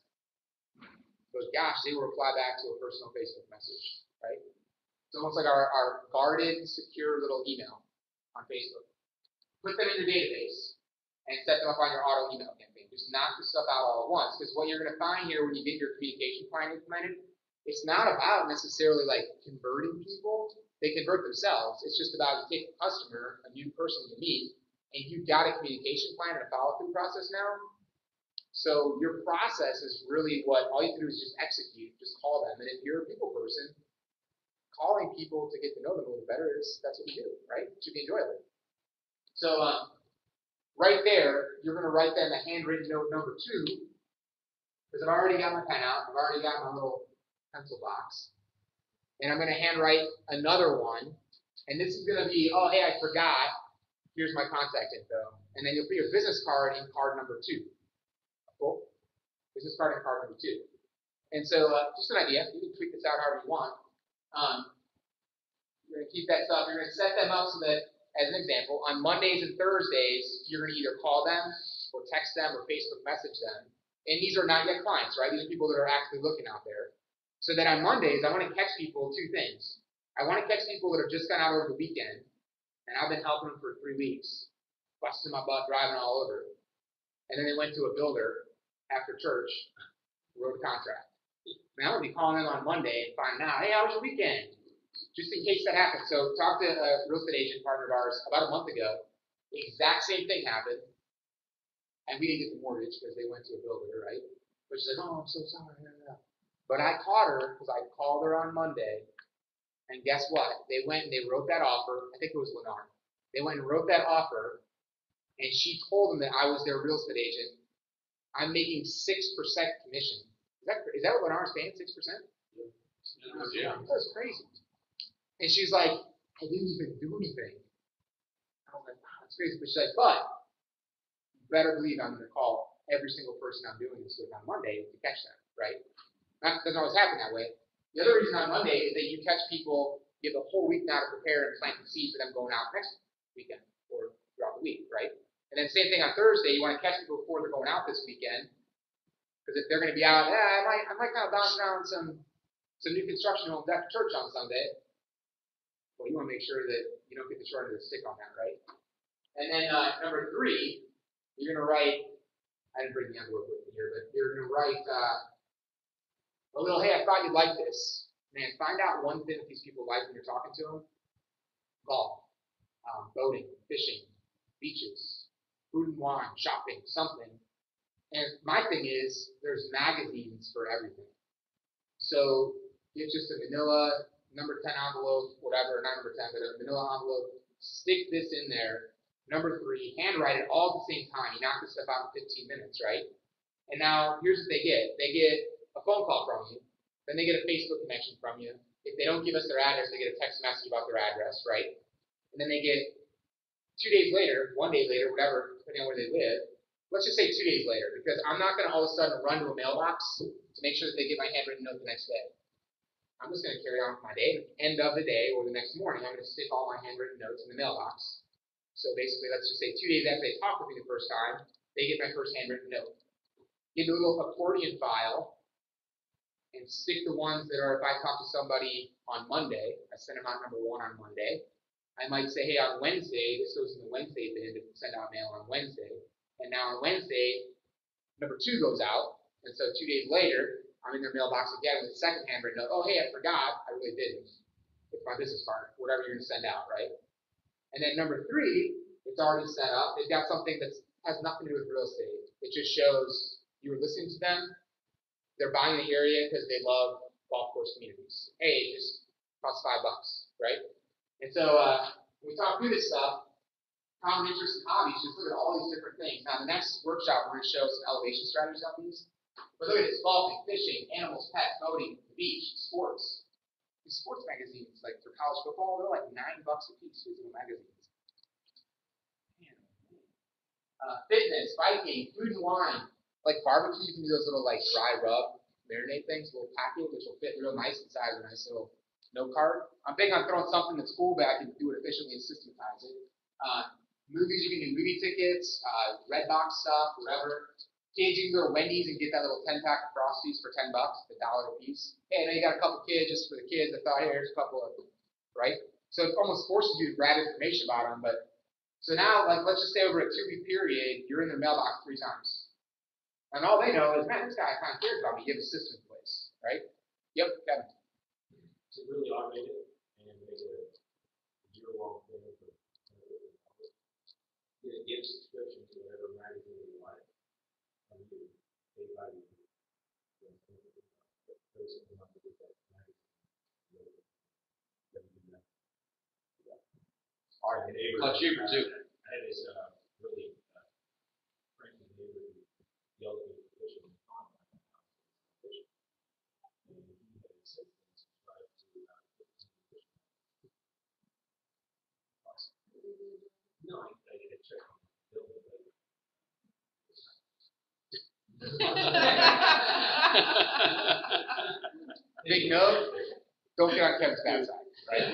A: but gosh, they will reply back to a personal Facebook message, right? It's almost like our, our guarded, secure little email on Facebook. Put them in your database and set them up on your auto email campaign. Just knock the stuff out all at once, because what you're going to find here when you get your communication plan implemented, it's not about necessarily like converting people. They convert themselves. It's just about you take a customer, a new person you meet, and you've got a communication plan and a follow-through process now. So your process is really what all you have to do is just execute, just call them. And if you're a people person, calling people to get to know them a little better is that's what you do, right? It should be enjoyable. So um, right there, you're going to write them a handwritten note number two, because I've already got my pen out, I've already got my little pencil box, and I'm going to handwrite another one, and this is going to be, oh, hey, I forgot, here's my contact info, and then you'll put your business card in card number two. Cool? Business card in card number two. And so, uh, just an idea, you can tweak this out however you want. Um, you're going to keep that stuff, you're going to set them up so that, as an example, on Mondays and Thursdays, you're going to either call them, or text them, or Facebook message them. And these are not yet clients, right? These are people that are actively looking out there. So that on Mondays, I want to catch people two things. I want to catch people that have just gone out over the weekend, and I've been helping them for three weeks, busting my butt, driving all over. And then they went to a builder after church, wrote a contract. And I want to be calling them on Monday and finding out, hey, how was your weekend? Just in case that happens. So talked to a real estate agent partner of ours about a month ago. The exact same thing happened. And we didn't get the mortgage because they went to a builder, right? But she's like, oh, I'm so sorry. But I caught her because I called her on Monday. And guess what? They went and they wrote that offer. I think it was Lennar. They went and wrote that offer. And she told them that I was their real estate agent. I'm making six percent commission. Is that, is that what Lennar's paying, six percent?
B: Yeah.
A: That was crazy. And she's like, I didn't even do anything. I was like, wow, that's crazy. But she's like, but you better believe I'm going to call every single person I'm doing this with on Monday to catch them, right? That doesn't always happen that way. The other reason on Monday is that you catch people, you have a whole week now to prepare and plant the seed for them going out next weekend or throughout the week, right? And then same thing on Thursday, you want to catch people before they're going out this weekend. Because if they're going to be out, yeah, I might, I might kind of bounce around some, some new construction homes after church on Sunday. Well, you want to make sure that you don't get the short end of the stick on that, right? And then uh, number three, you're going to write, I didn't bring the envelope with me here, but you're going to write uh, a little, hey, I thought you'd like this. Man, find out one thing that these people like when you're talking to them. Golf, um, boating, fishing, beaches, food and wine, shopping, something. And my thing is, there's magazines for everything. So get just a manila number ten envelope, whatever, not number ten, but a manila envelope, stick this in there. Number three, handwrite it all at the same time. You knock this stuff out in fifteen minutes, right? And now, here's what they get. They get a phone call from you. Then they get a Facebook connection from you. If they don't give us their address, they get a text message about their address, right? And then they get two days later, one day later, whatever, depending on where they live. Let's just say two days later, because I'm not going to all of a sudden run to a mailbox to make sure that they get my handwritten note the next day. I'm just going to carry on with my day. At the end of the day or the next morning, I'm going to stick all my handwritten notes in the mailbox. So basically, let's just say two days after they talk with me the first time, they get my first handwritten note. Get a little accordion file and stick the ones that are, if I talk to somebody on Monday, I send them out number one on Monday. I might say, hey, on Wednesday, this goes in the Wednesday bin to send out mail on Wednesday. And now on Wednesday, number two goes out. And so two days later, I'm in their mailbox again with the second handwritten note. Oh, hey, I forgot. I really didn't. It's my business card, whatever you're going to send out, right? And then number three, it's already set up. They've got something that has nothing to do with real estate. It just shows you were listening to them. They're buying the area because they love golf course communities. Hey, it just costs five bucks, right? And so uh, when we talk through this stuff, common interests and hobbies, just look at all these different things. Now, the next workshop, we're going to show some elevation strategies on these. But look at this, golfing, fishing, animals, pets, boating, the beach, sports. These sports magazines, like for college football, they're like nine bucks a piece, physical magazines. Man. Uh, fitness, biking, food and wine. Like barbecue, you can do those little like dry rub, marinade things, little package, which will fit real nice inside of a nice little note card. I'm big on throwing something that's cool, but I can do it efficiently and systematize it. Uh, movies, you can do movie tickets, uh, red box stuff, whatever. Kids, you can go to Wendy's and get that little ten pack of Frosties for ten bucks, a dollar a piece. Hey, I know you got a couple kids, just for the kids. I thought, hey, here's a couple of them, right? So it almost forces you to grab information about them. But so now, like, let's just say over a two week period, you're in their mailbox three times, and all they know is, man, this guy kind of cares about me. You have a system in place, right? Yep, Kevin.
C: To really automate it and make it a year-long thing for get a gift subscription to whatever magazine you like. And you pay by the person who wants to get that magazine. All right, neighbor.
B: Much cheaper too.
C: I had this uh, really uh, friendly neighbor who yelled at me for pushing the pond on my house. No, I, I get a check on the bill, but
A: Big note, don't get on Kevin's bad side, right?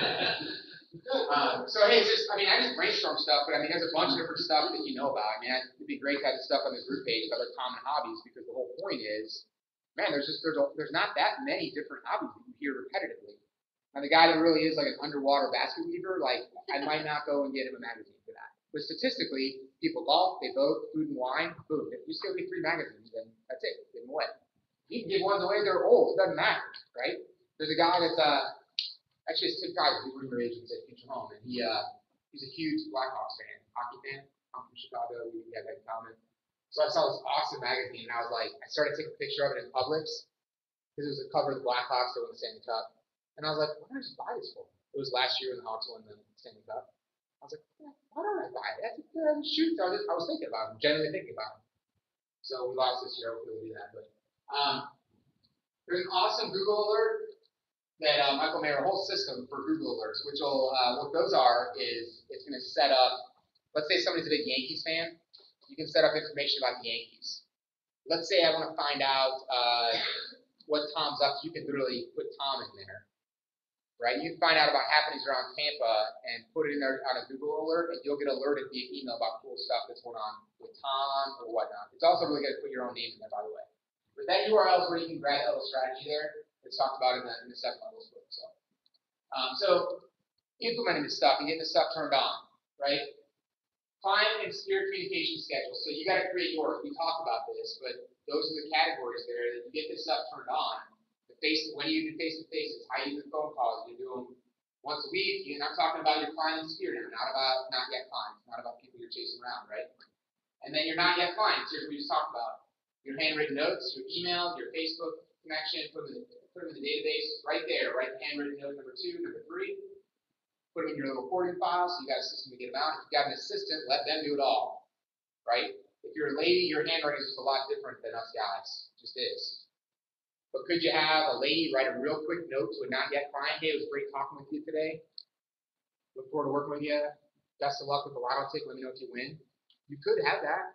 A: um, so hey, it's just, I mean, I just brainstorm stuff, but I mean, there's a bunch of different stuff that you know about. I mean, it'd be great to have this stuff on the group page about other common hobbies, because the whole point is, man, there's just, there's, a, there's not that many different hobbies that you hear repetitively. Now, the guy that really is like an underwater basket weaver, like, I might not go and get him a magazine for that. But statistically, people golf, they vote, food and wine, boom. If you still get three magazines, then that's it, give them away. You can give ones away, they're old, it doesn't matter, right? There's a guy that's, uh, actually it's Tim Kaiser, he's rumor agent at Future Home, and he, uh, he's a huge Blackhawks fan, hockey fan. I'm from Chicago, we have that in common. So I saw this awesome magazine, and I was like, I started taking a picture of it in Publix, because it was a cover of the Blackhawks that won the Stanley Cup. And I was like, why don't I just buy this for? It was last year when the Hawks won the Stanley Cup. I was like, yeah, why don't I buy it? That's a good shoot. So I was, I was thinking about it, genuinely thinking about it. So we lost this year, hopefully we'll do that. But um, there's an awesome Google alert that uh, Michael made a whole system for Google alerts, which will, uh, what those are is it's going to set up, let's say somebody's a big Yankees fan, you can set up information about the Yankees. Let's say I want to find out uh, what Tom's up to. You can literally put Tom in there. Right? You can find out about happenings around Tampa and put it in there on a Google alert, and you'll get alerted via email about cool stuff that's going on with Tom or whatnot. It's also really good to put your own name in there, by the way. But that U R L is where you can grab that little strategy there. It's talked about in the, in the seven levels book. So, um, so implementing this stuff and getting this stuff turned on, right? Client and sphere communication schedule. So you got to create yours. We talked about this, but those are the categories there that you get this stuff turned on. Face, when you do face-to-faces, how you do phone calls, you do them once a week, and I'm talking about your client sphere now, not about not yet clients, not about people you're chasing around, right? And then your not yet clients, here's what we just talked about. Your handwritten notes, your email, your Facebook connection, put them in, put them in the database right there, write the handwritten note number two, number three, put them in your little recording file so you got a system to get them out. If you got an assistant, let them do it all, right? If you're a lady, your handwriting is just a lot different than us guys, it just is. But could you have a lady write a real quick note to a not yet client? Hey, it was great talking with you today. Look forward to working with you. Best of luck with the lotto ticket. Let me know if you win. You could have that.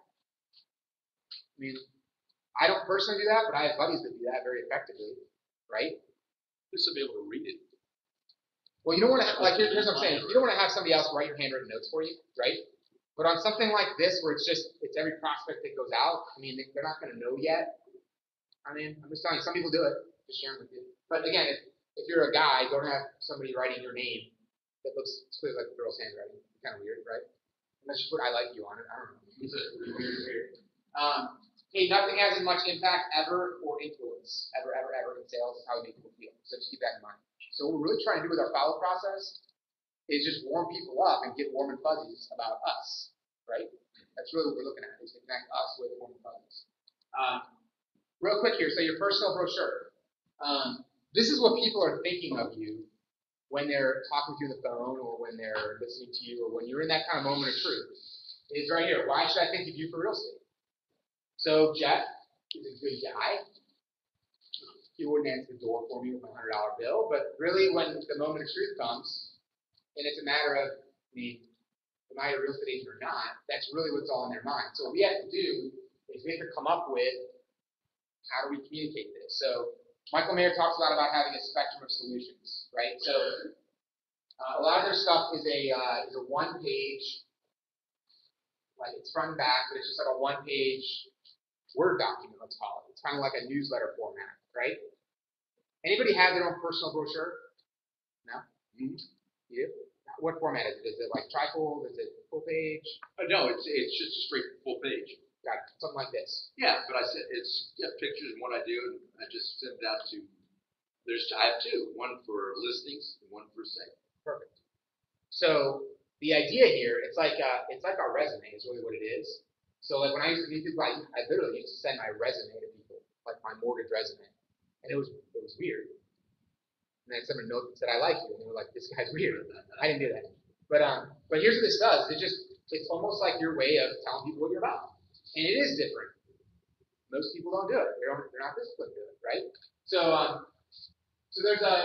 A: I mean, I don't personally do that, but I have buddies that do that very effectively, right?
B: Just to be able to read it.
A: Well, you don't want to, like, here's what I'm saying. You don't want to have somebody else write your handwritten notes for you, right? But on something like this, where it's just, it's every prospect that goes out, I mean, they're not going to know yet. I mean, I'm just telling you, some people do it, just sharing with you. But again, if, if you're a guy, don't have somebody writing your name that looks clearly like a girl's handwriting. It's kind of weird, right? Unless you put I like you on it, I don't know. It's weird, weird. Um, hey, nothing has as much impact ever or influence, ever, ever, ever in sales is how we make people feel. So just keep that in mind. So what we're really trying to do with our follow process is just warm people up and get warm and fuzzies about us, right? That's really what we're looking at, is to connect us with warm and fuzzies. Um, Real quick here, so your personal brochure. Um, this is what people are thinking of you when they're talking to you on the phone or when they're listening to you or when you're in that kind of moment of truth. It's right here. Why should I think of you for real estate? So Jeff is a good guy. He wouldn't answer the door for me with a one hundred dollar bill, but really when the moment of truth comes, and it's a matter of, I mean, am I a real estate agent or not, that's really what's all in their mind. So what we have to do is we have to come up with, how do we communicate this? So Michael Mayer talks a lot about having a spectrum of solutions, right? So uh, a lot of their stuff is a uh, is a one page, like it's front and back, but it's just like a one page Word document, let's call it. It's kind of like a newsletter format, right? Anybody have their own personal brochure? No? Mm-hmm. You do? What format is it? Is it like trifold? Is it full page?
B: Uh, no, it's it's just a straight full page.
A: Got it. Something like this.
B: Yeah, but I said it's yeah, pictures and what I do, and I just send it out to. There's I have two, one for listings and one for sale.
A: Perfect. So the idea here, it's like uh, it's like our resume is really what it is. So like when I used to meet people, I, I literally used to send my resume to people, like my mortgage resume, and it was it was weird. And then I sent them a note that said I like you, and they were like, this guy's weird. I didn't do that. But um, but here's what this does. It just it's almost like your way of telling people what you're about. And it is different. Most people don't do it. They're, they're not disciplined to do it, right? So, um, so there's a,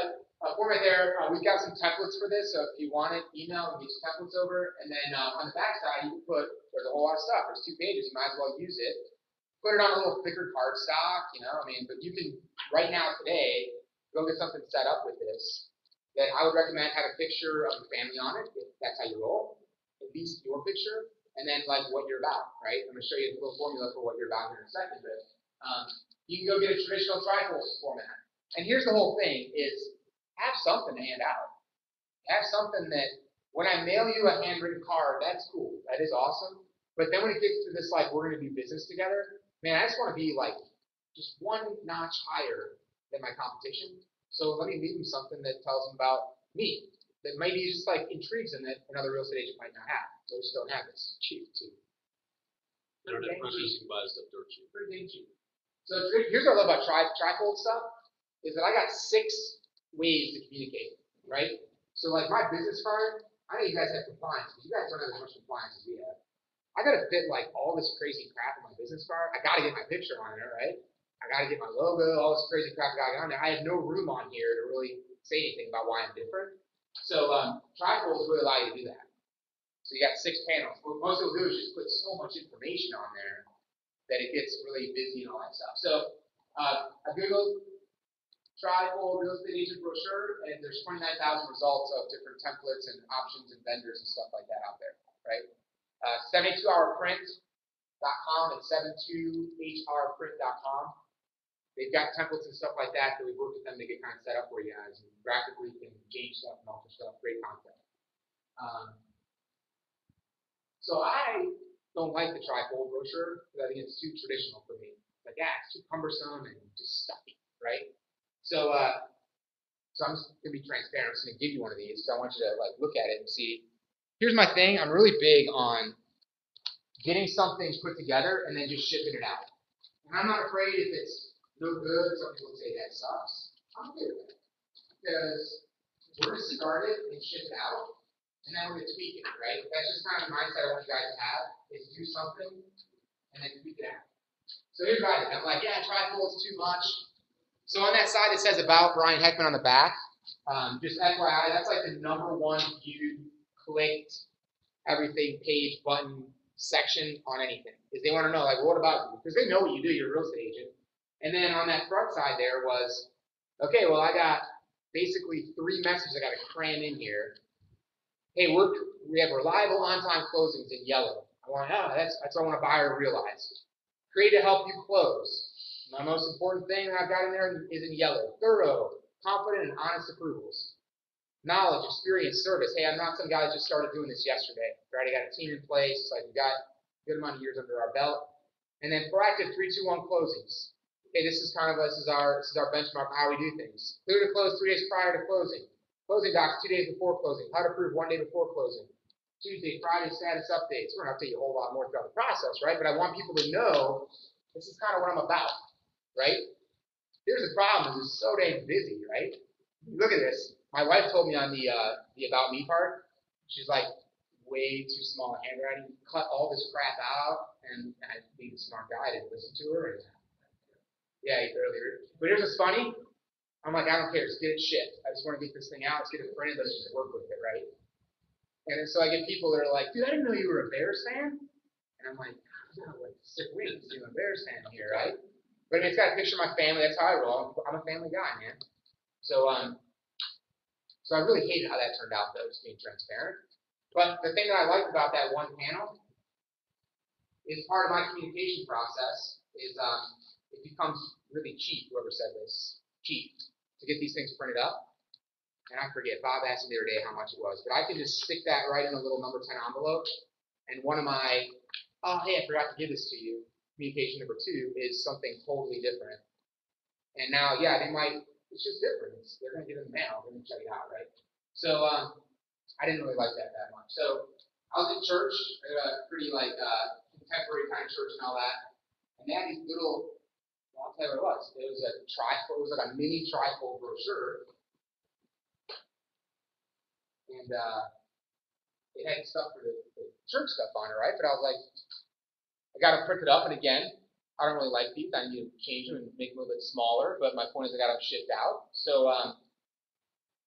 A: uh, format there. Uh, we've got some templates for this, so if you want it, email and get your templates over. And then uh, on the back side, you can put, there's a whole lot of stuff. There's two pages. You might as well use it. Put it on a little thicker cardstock, you know, I mean, but you can, right now, today, go get something set up with this. That I would recommend have a picture of your family on it, if that's how you roll. At least your picture, and then like what you're about, right? I'm going to show you a little formula for what you're about here in a second, but um, you can go get a traditional trifold format. And here's the whole thing is have something to hand out. Have something that when I mail you a handwritten card, that's cool. That is awesome. But then when it gets to this like we're going to do business together, man, I just want to be like just one notch higher than my competition. So let me leave them something that tells them about me. That maybe just like intrigues them that another real estate agent might not have. Those don't have this. Cheap too.
F: Internet processing buys stuff dirt cheap.
A: Pretty dang cheap. So here's what I love about tri trifold stuff is that I got six ways to communicate, right? So like my business card, I know you guys have compliance, but you guys don't have as much compliance as we have. I gotta fit like all this crazy crap in my business card. I gotta get my picture on there, right? I gotta get my logo, all this crazy crap I gotta get on there. I have no room on here to really say anything about why I'm different. So um, trifolds really allow you to do that. So you got six panels. What most people do is just put so much information on there that it gets really busy and all that stuff. So uh, I googled trifold real estate agent brochure, and there's twenty-nine thousand results of different templates and options and vendors and stuff like that out there, right? Uh, seventy-two hour print dot com and seventy-two H R print dot com. They've got templates and stuff like that that we've worked with them to get kind of set up for you guys and graphically can change stuff and alter stuff. Great content. Um, so I don't like the trifold brochure because I think it's too traditional for me. Like, yeah, it's too cumbersome and just stuffy, right? So, uh, so I'm just gonna be transparent. I'm just gonna give you one of these. So I want you to like look at it and see. Here's my thing. I'm really big on getting something put together and then just shipping it out. And I'm not afraid if it's no good. Some people say that sucks. I'm okay with that because we're gonna start it and ship it out, and then we're gonna tweak it, right? That's just kind of the mindset I want you guys to have: is do something and then tweak it out. So here's what I did. I'm like, yeah, trifold's too much. So on that side, it says about Brian Heckman on the back. Um, just F Y I, that's like the number one viewed, clicked, everything page, button, section on anything. Is they want to know, like, well, what about you? Because they know what you do. You're a real estate agent. And then on that front side there was, okay, well, I got basically three messages I got to cram in here. Hey, we're, we have reliable on-time closings in yellow. I want, oh, that's, that's what I want a buyer to realize. Create to help you close. My most important thing I've got in there is in yellow. Thorough, confident, and honest approvals. Knowledge, experience, service. Hey, I'm not some guy that just started doing this yesterday. Right? I got a team in place. Like, we got a good amount of years under our belt. And then proactive three two one closings. Okay, this is kind of this is our this is our benchmark of how we do things. Clear to close three days prior to closing. Closing docs two days before closing. How to prove one day before closing. Tuesday, Friday status updates. We're gonna update you a whole lot more throughout the process, right? But I want people to know this is kind of what I'm about, right? Here's the problem: is it's so dang busy, right? Look at this. My wife told me on the uh, the about me part. She's like, way too small handwriting. Cut all this crap out, and I being a smart guy, I didn't listen to her. And, yeah, he barely heard. But here's what's funny. I'm like, I don't care. Just get it shipped. I just want to get this thing out. Let's get it printed. Let's just work with it, right? And then, so I get people that are like, dude, I didn't know you were a Bears fan. And I'm like, I'm not like sick wings. I'm a Bears fan here, right? But I mean, it's got a picture of my family. That's how I roll. I'm a family guy, man. So, um, so I really hated how that turned out, though, just being transparent. But the thing that I liked about that one panel is part of my communication process is um, it becomes really cheap, whoever said this, cheap, to get these things printed up. And I forget, Bob asked me the other day how much it was, but I can just stick that right in a little number ten envelope. And one of my, oh, hey, I forgot to give this to you, communication number two is something totally different. And now, yeah, they might, it's just different. It's, they're going to get it in the mail. They're going to check it out, right? So um, I didn't really like that that much. So I was in church, a pretty like uh, contemporary kind of church and all that. And they had these little, well, I'll tell you what it was. It was a trifold, it was like a mini trifold brochure. And uh, it had stuff for the, the church stuff on it, right? But I was like, I got them printed up, and again, I don't really like these. I need to change them and make them a little bit smaller, but my point is I got them shipped out. So um,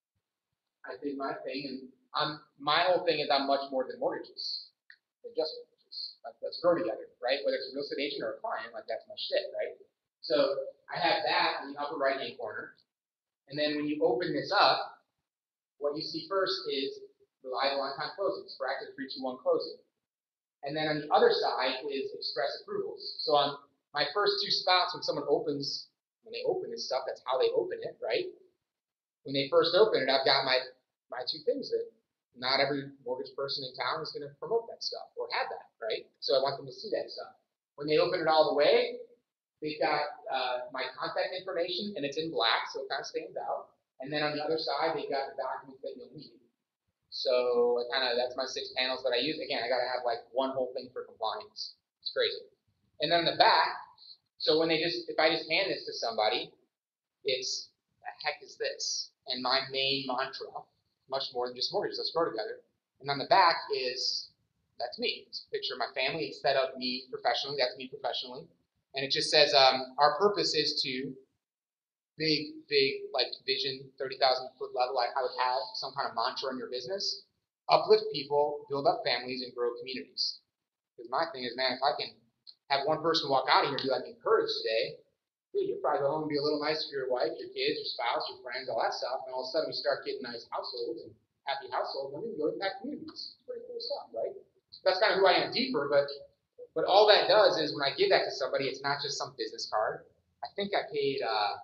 A: I did my thing, and I'm, my whole thing is I'm much more than mortgages. They're just mortgages. Like, let's grow together, right? Whether it's a real estate agent or a client, like that's my shit, right? So I have that in the upper right-hand corner. And then when you open this up, what you see first is reliable on-time closings, proactive three two one closing. And then on the other side is express approvals. So on my first two spots, when someone opens, when they open this stuff, that's how they open it, right? When they first open it, I've got my, my two things that not every mortgage person in town is going to promote that stuff or have that, right? So I want them to see that stuff. When they open it all the way, they've got uh, my contact information, and it's in black, so it kind of stands out. And then on the other side, they've got the documents that you'll need. So I kind of, that's my six panels that I use. Again, I got to have like one whole thing for compliance. It's crazy. And then in the back, so when they just, if I just hand this to somebody, it's, the heck is this? And my main mantra, much more than just mortgages, let's grow together. And on the back is, that's me. It's a picture of my family instead of me professionally. That's me professionally. And it just says, um, our purpose is to, big, big, like vision, thirty thousand foot level, I, I would have some kind of mantra in your business. Uplift people, build up families, and grow communities. Because my thing is, man, if I can have one person walk out of here and be like encouraged today, dude, you'll probably go home and be a little nicer to your wife, your kids, your spouse, your friends, all that stuff, and all of a sudden we start getting nice households and happy households, and we can go impact communities. It's pretty cool stuff, right? That's kind of who I am deeper, but but all that does is when I give that to somebody, it's not just some business card. I think I paid uh,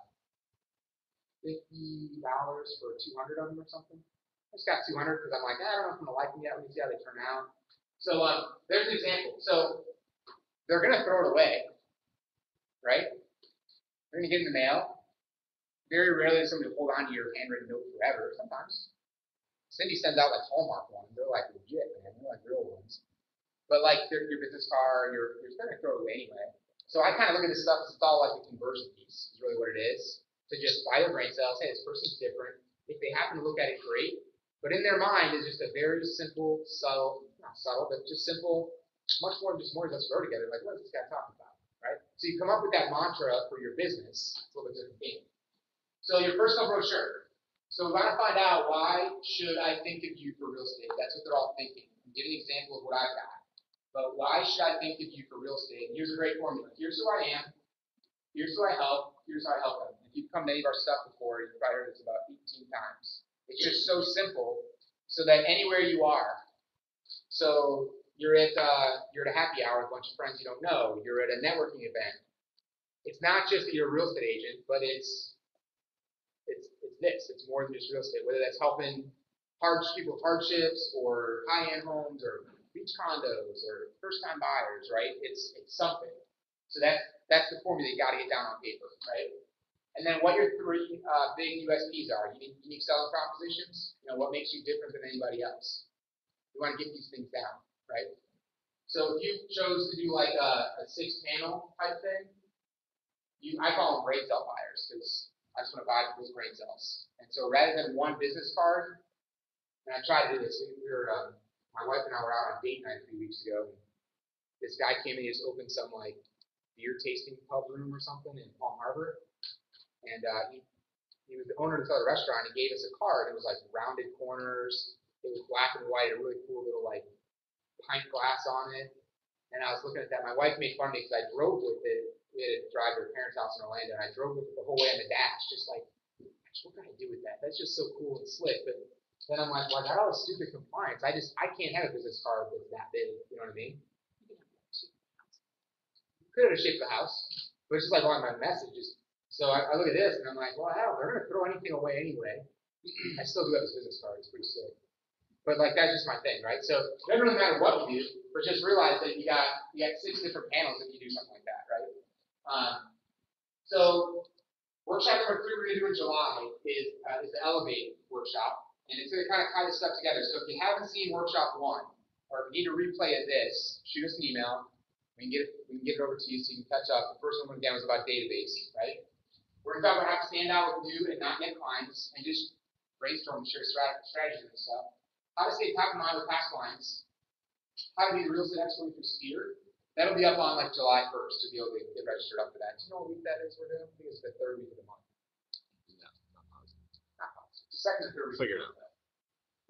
A: fifty dollars for two hundred of them or something. I just got two hundred because I'm like, eh, I don't know if I'm going to like them yet. Let me see how they turn out. So um, there's an example. So they're going to throw it away, right? They're going to get in the mail. Very rarely does somebody hold on to your handwritten note forever. Sometimes. Cindy sends out like Hallmark ones. They're like legit, man. They're like real ones. But like your business card, you're, you're going to throw it away anyway. So I kind of look at this stuff, it's all like a conversion piece, is really what it is. To just buy their brain cells, hey, this person's different. If they happen to look at it, great. But in their mind is just a very simple, subtle, not subtle, but just simple, much more than just more let's grow together. Like, what is this guy talking about, right? So you come up with that mantra for your business. It's a little bit different thing. So your personal brochure. So we want to find out, why should I think of you for real estate? That's what they're all thinking. I'm giving an example of what I've got. But why should I think of you for real estate? And here's a great formula. Here's who I am. Here's who I help. Here's how I help them. If you've come to any of our stuff before, you've probably heard this about eighteen times. It's just so simple, so that anywhere you are, so you're at uh, you're at a happy hour with a bunch of friends you don't know. You're at a networking event. It's not just that you're a real estate agent, but it's it's it's this. It's more than just real estate. Whether that's helping hard people with hardships, or high-end homes, or beach condos, or first-time buyers, right? It's it's something. So that's that's the formula you got to get down on paper, right? And then what your three uh, big U S Ps are. Unique, unique selling propositions. You know, what makes you different than anybody else. You want to get these things down, right? So if you chose to do like a, a six-panel type thing, you I call them brain cell buyers, because I just want to buy people's brain cells. And so rather than one business card, and I tried to do this. We, we were, um, my wife and I were out on date night a few weeks ago. And this guy came in, he just opened some like beer tasting pub room or something in Palm Harbor. And uh, he, he was the owner of this other restaurant. He gave us a card. It was like rounded corners. It was black and white, a really cool little like pint glass on it. And I was looking at that. My wife made fun of me because I drove with it. We had to drive to her parents' house in Orlando, and I drove with it the whole way on the dash, just like, what can I do with that? That's just so cool and slick. But then I'm like, well, I got all this stupid compliance. I just, I can't have a business card that's that big. You know what I mean? Could have shaped the house, but it's just like on my messages. So I, I look at this and I'm like, well, hell, they're gonna throw anything away anyway. I still do have this business card. It's pretty sick. But like that's just my thing, right? So it doesn't really matter what you do, but just realize that you got you got six different panels if you do something like that, right? Um, so workshop number three we're gonna do in July is uh, is the Elevate workshop, and it's gonna kind of tie this stuff together. So if you haven't seen workshop one, or if you need a replay of this, shoot us an email. We can get it, we can get it over to you so you can catch up. The first one went down was about database, right? We're going to talk about how to stand out with new and not yet clients, and just brainstorm and share strategies and stuff. How to stay top of mind with past clients. How to be the real estate expert through Sphere. That'll be up on like July first to be able to get registered up for that. Do you know what week that is we're doing? I think it's the third week of the month.
B: No, not positive.
A: Not positive. The second or third week.
B: Figure it out.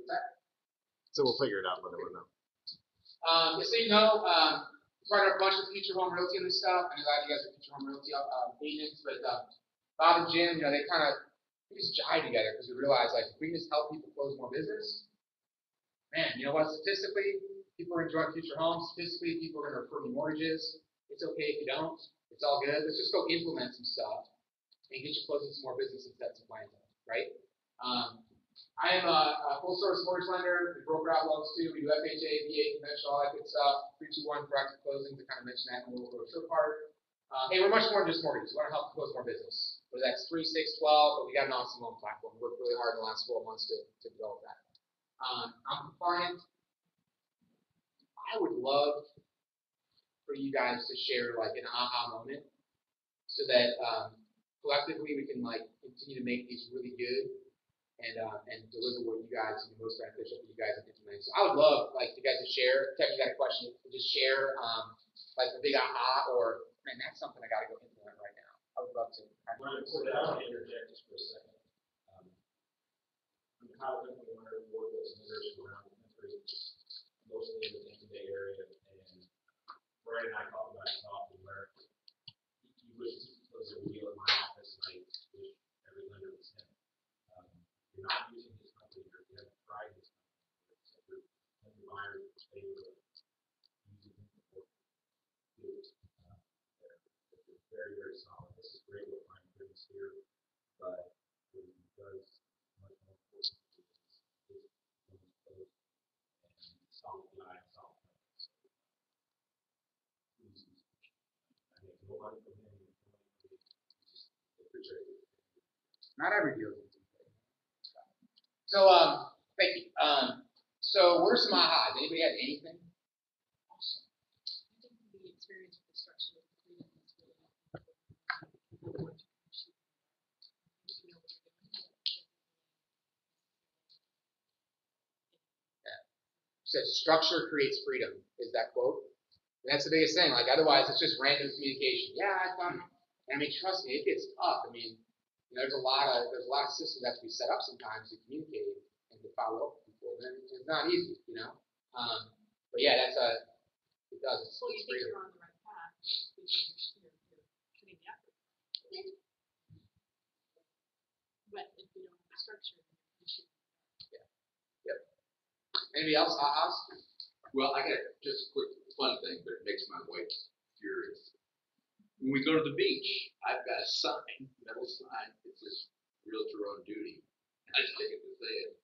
A: What's that?
H: So we'll figure it out whether we're not.
A: Um, just so you know, um, we partnered a bunch with Future Home Realty on this stuff. I know a lot of you guys are Future Home Realty uh, agents, but um, Bob and Jim, you know, they kind of we just jive together because we realized like if we can just help people close more business, man, you know what? Statistically, people are enjoying Future Homes. Statistically, people are going to refer me mortgages. It's okay if you don't. It's all good. Let's just go implement some stuff and get you closing some more business and set some plans up, right? Um, I am a, a full service mortgage lender. We broker out loans too. We do F H A, V A, conventional, all that good stuff. three two one proactive closings. I kind of mentioned that in the little brochure part. Uh, hey, we're much more than just mortgages. We want to help close more business. Whether that's three, six, twelve, but we got an awesome loan platform. We worked really hard in the last twelve months to, to develop that. Um, I'm compliant. I would love for you guys to share like an aha moment so that um, collectively we can like continue to make these really good and uh, and deliver what you guys are most beneficial for you guys and implement. So I would love like you guys to share. If you got a question, just share um, like the big aha or man, that's something I got to go implement right now. I would love to.
C: I want to interject just for a second. Um, I'm a title company owner, work with centers around the country, mostly in the Tampa Bay area, and Brian and I talk about it often where you wish to close a wheel in my office, and I wish every lender was him. Um, you're not using his company, or you haven't tried his company, except for lender buyers in favor of using him for good. Uh, they're, they're very, very solid. This is great what Brian brings here, but what he does much more important is his loans closed and solid guy, solid company. So, please, I make no money from him, no money from me. Just appreciate it.
A: Not every deal. So um, thank you. Um, so what are some ahas? Anybody have anything? Awesome.
G: I think the experience with the structure of the freedom is really helpful.
A: Said structure creates freedom is that quote. And that's the biggest thing. Like otherwise, it's just random communication. Yeah, I thought. And I mean, trust me, it gets tough. I mean, you know, there's a lot of there's a lot of systems that have to be set up sometimes to communicate and to follow up with people. And it's not easy, you know. Um, but yeah, that's a it does. It's,
G: Well, you
A: it's
G: think
A: freedom.
G: you're on the right path because you're, you're, you're putting the effort. But if you don't have a structure, you should.
A: Yep. Anybody else? Ahas?
B: Well, I got just a quick fun thing, but it makes my wife furious. When we go to the beach, I've got a sign, metal sign, it says realtor on duty. I just think it's saying.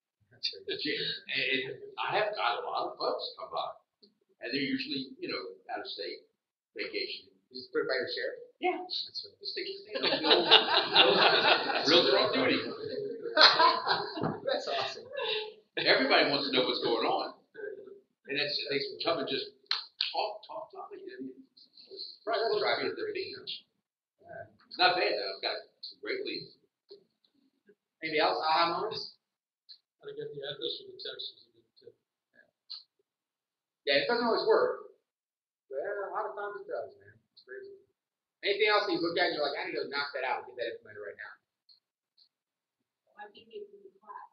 B: And I have got a lot of folks come by, and they're usually, you know, out of state vacation.
A: You just put it by your chair?
B: Yeah.
A: That's right.
B: Just stick it in. Realtor on duty.
A: That's awesome.
B: Everybody wants to know what's going on. And that's, they come and just talk, talk, talk. I mean,
A: Right, that's
B: supposed to
A: right.
B: be at the beach. It's not bad though. I've got some great leads.
A: Anybody else? Aha moments?
F: How to get the address for the text is a good tip.
A: Yeah, it doesn't always work. But uh, a lot of times it does, man. It's crazy. Anything else that you look at and you're like, I need to knock that out and get that implemented right now?
E: I think it's in the class.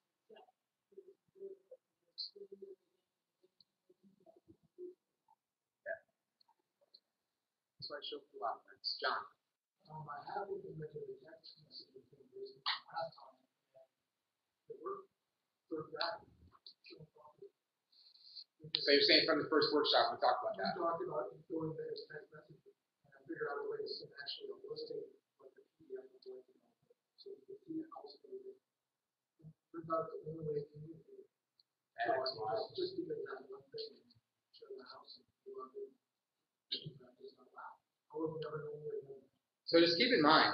A: That's why I show up a lot of times. John.
D: Um, I have implemented a text message between business last time, and it worked for that.
A: So you're saying from the first workshop we talked about
D: We
A: that?
D: talked about doing the text message, and I figured out a way to send actually a listing, like a P D F of what, you know, so you can see the house and everything. Turns out it's the only way to communicate. So I mean, just, just because that one thing, show the house and you love it, it's not allowed. I would never know where to go.
A: So just keep in mind,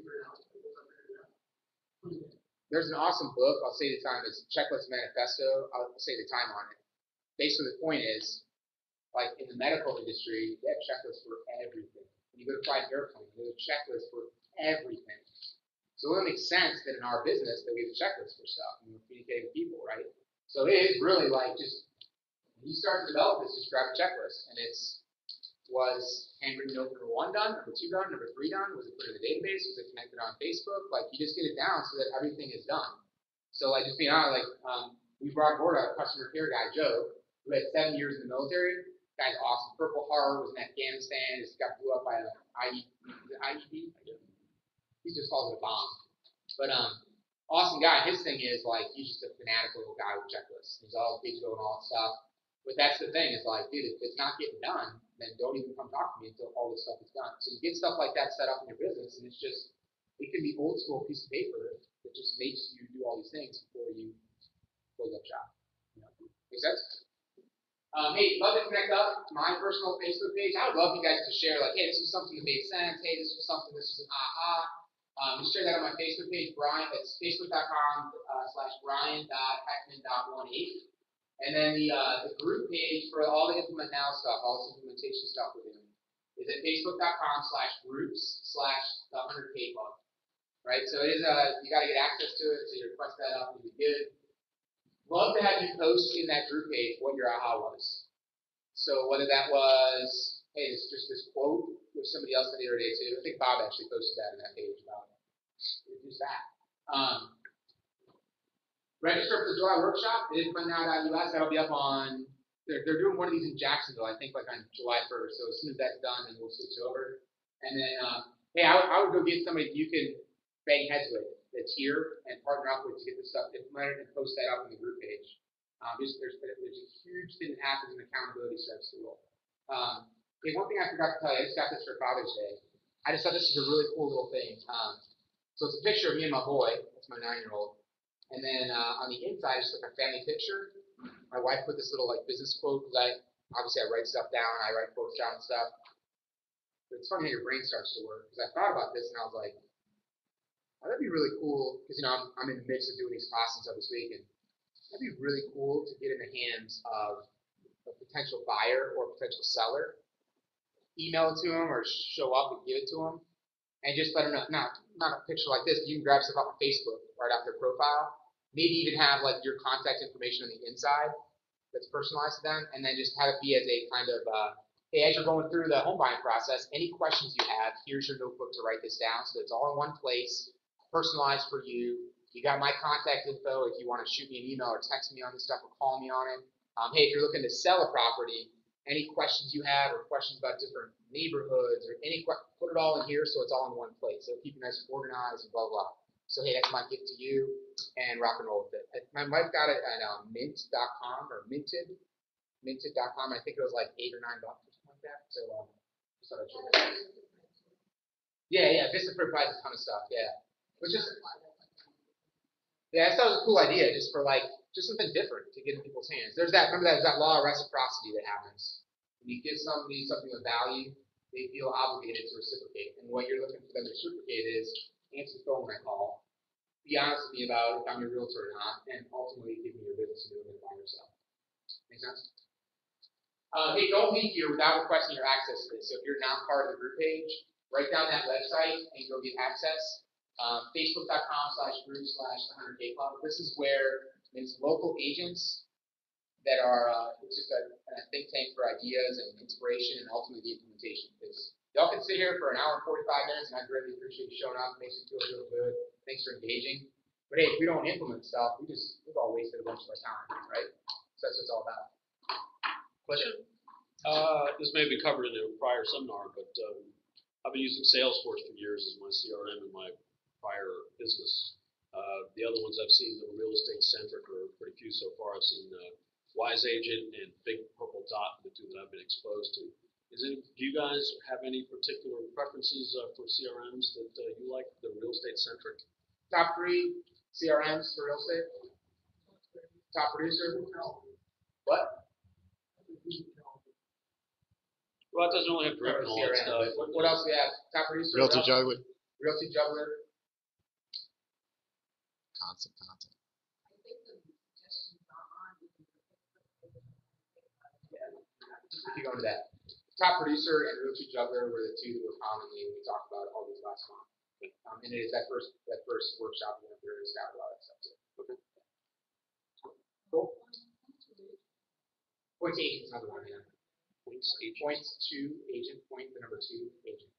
A: there's an awesome book, I'll say the time, it's Checklist Manifesto, I'll say the time on it. Basically the point is, like in the medical industry, they have checklists for everything. When you go to fly an airplane, there's a checklist for everything. So it makes sense that in our business that we have a checklist for stuff, and we're communicating with people, right? So it is really like just, when you start to develop this, just grab a checklist, and it's, was handwritten note number one done, number two done, number three done? Was it put in the database? Was it connected on Facebook? Like, you just get it down so that everything is done. So, like, just being honest, like, um, we brought aboard a customer care guy, Joe, who had seven years in the military. Guy's awesome. Purple Heart, was in Afghanistan, just got blew up by an I E D. He just calls it a bomb. But um, awesome guy. His thing is like he's just a fanatical little guy with checklists. He's all digital and all that stuff. But that's the thing is like, dude, if it's not getting done, then don't even come talk to me until all this stuff is done. So you get stuff like that set up in your business, and it's just it can be old school piece of paper that just makes you do all these things before you close up shop. You know? Make sense? Um, hey, love to connect up. My personal Facebook page. I would love you guys to share, like, hey, this was something that made sense. Hey, this was something, this was an aha. Um, just share that on my Facebook page, Brian. It's facebook.com uh, slash Brian.Heckman.18. And then the uh, the group page for all the Implement Now stuff, all this implementation stuff we're doing, is at facebook.com slash groups slash the one hundred K club. Right? So it is a, you got to get access to it, so you request that up and be good. Love to have you post in that group page what your aha was. So whether that was, hey, it's just this quote with somebody else that the other day too. I think Bob actually posted that in that page about just that. Um, register for the July workshop. It is implement now dot U S. That'll be up on. They're they're doing one of these in Jacksonville. I think like on July first. So as soon as that's done, then we'll switch over. And then, um, hey, I would, I would go get somebody you can bang heads with that's here and partner up with to get this stuff implemented and post that up on the group page. Um, there's, there's, there's a huge thing that happens when accountability starts to roll. Um, okay, one thing I forgot to tell you, I just got this for Father's Day. I just thought this was a really cool little thing. Um, so it's a picture of me and my boy. That's my nine-year-old. And then uh, on the inside, it's like a family picture. My wife put this little like business quote because I obviously I write stuff down. I write quotes down and stuff. But it's funny how your brain starts to work because I thought about this and I was like, oh, that'd be really cool, because you know I'm, I'm in the midst of doing these classes up this week, and that'd be really cool to get in the hands of a potential buyer or potential seller, email it to them or show up and give it to them, and just let them know. Not not a picture like this, but you can grab stuff off of Facebook right off their profile. Maybe even have like your contact information on the inside that's personalized to them, and then just have it be as a kind of uh, hey, as you're going through the home buying process, any questions you have, here's your notebook to write this down, so that it's all in one place. Personalized for you. You got my contact info if you want to shoot me an email or text me on this stuff or call me on it. Um, hey, if you're looking to sell a property, any questions you have or questions about different neighborhoods or any put it all in here so it's all in one place. So keep it nice and organized and blah, blah. So hey, that's my gift to you and rock and roll with it. My wife got it at uh, mint dot com or minted, minted dot com. I think it was like eight or nine bucks or something like that. So um, just thought I'd share that. Yeah, yeah, Vistaprint buys a ton of stuff, yeah. Which is, yeah, I thought it was a cool idea, just for like, just something different to get in people's hands. There's that, remember that, that law of reciprocity that happens. When you give somebody something of value, they feel obligated to reciprocate. And what you're looking for them to reciprocate is, answer the phone when I call, be honest with me about if I'm your realtor or not, and ultimately give me your business and do it by yourself. Make sense? Uh, hey, don't leave here without requesting your access to this. So if you're not part of the group page, write down that website and go get access. Um, Facebook.com slash group slash the one hundred K club. This is where it's local agents that are, uh, it's just a, a think tank for ideas and inspiration and ultimately the implementation. Because y'all can sit here for an hour and forty-five minutes, and I greatly appreciate you showing up. It makes me feel real good. Thanks for engaging. But hey, if we don't implement stuff, we just, we've all wasted a bunch of our time, right? So that's what it's all about. Question?
F: Uh, this may have been covered in a prior seminar, but um, I've been using Salesforce for years as my C R M in my prior business. Uh, the other ones I've seen that are real estate centric are pretty few so far. I've seen uh, Wise Agent and Big Purple Dot, the two that I've been exposed to. Is it, do you guys have any particular preferences uh, for C R Ms that uh, you like, that are real estate centric?
A: Top three C R Ms for real estate? Top producer? What?
F: Well, it doesn't really have direct
A: C R M,
F: stuff.
A: but what, what else do we have? Top producer?
H: Realty Juggler.
A: Realty Juggler.
H: Constant content.
E: I think the suggestions are on.
A: Yeah. If you go into that. Top producer and Realty Juggler were the two that were commonly we talked about all these last month. Um, and it is that first that first workshop we went through and got a lot of stuff too. Okay. Cool. Points agent is another one, yeah.
F: Points agent.
A: Points to agent, point the number two agent.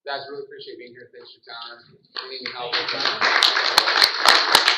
A: Guys, really appreciate being here. Thanks for your time. If you need any help with that.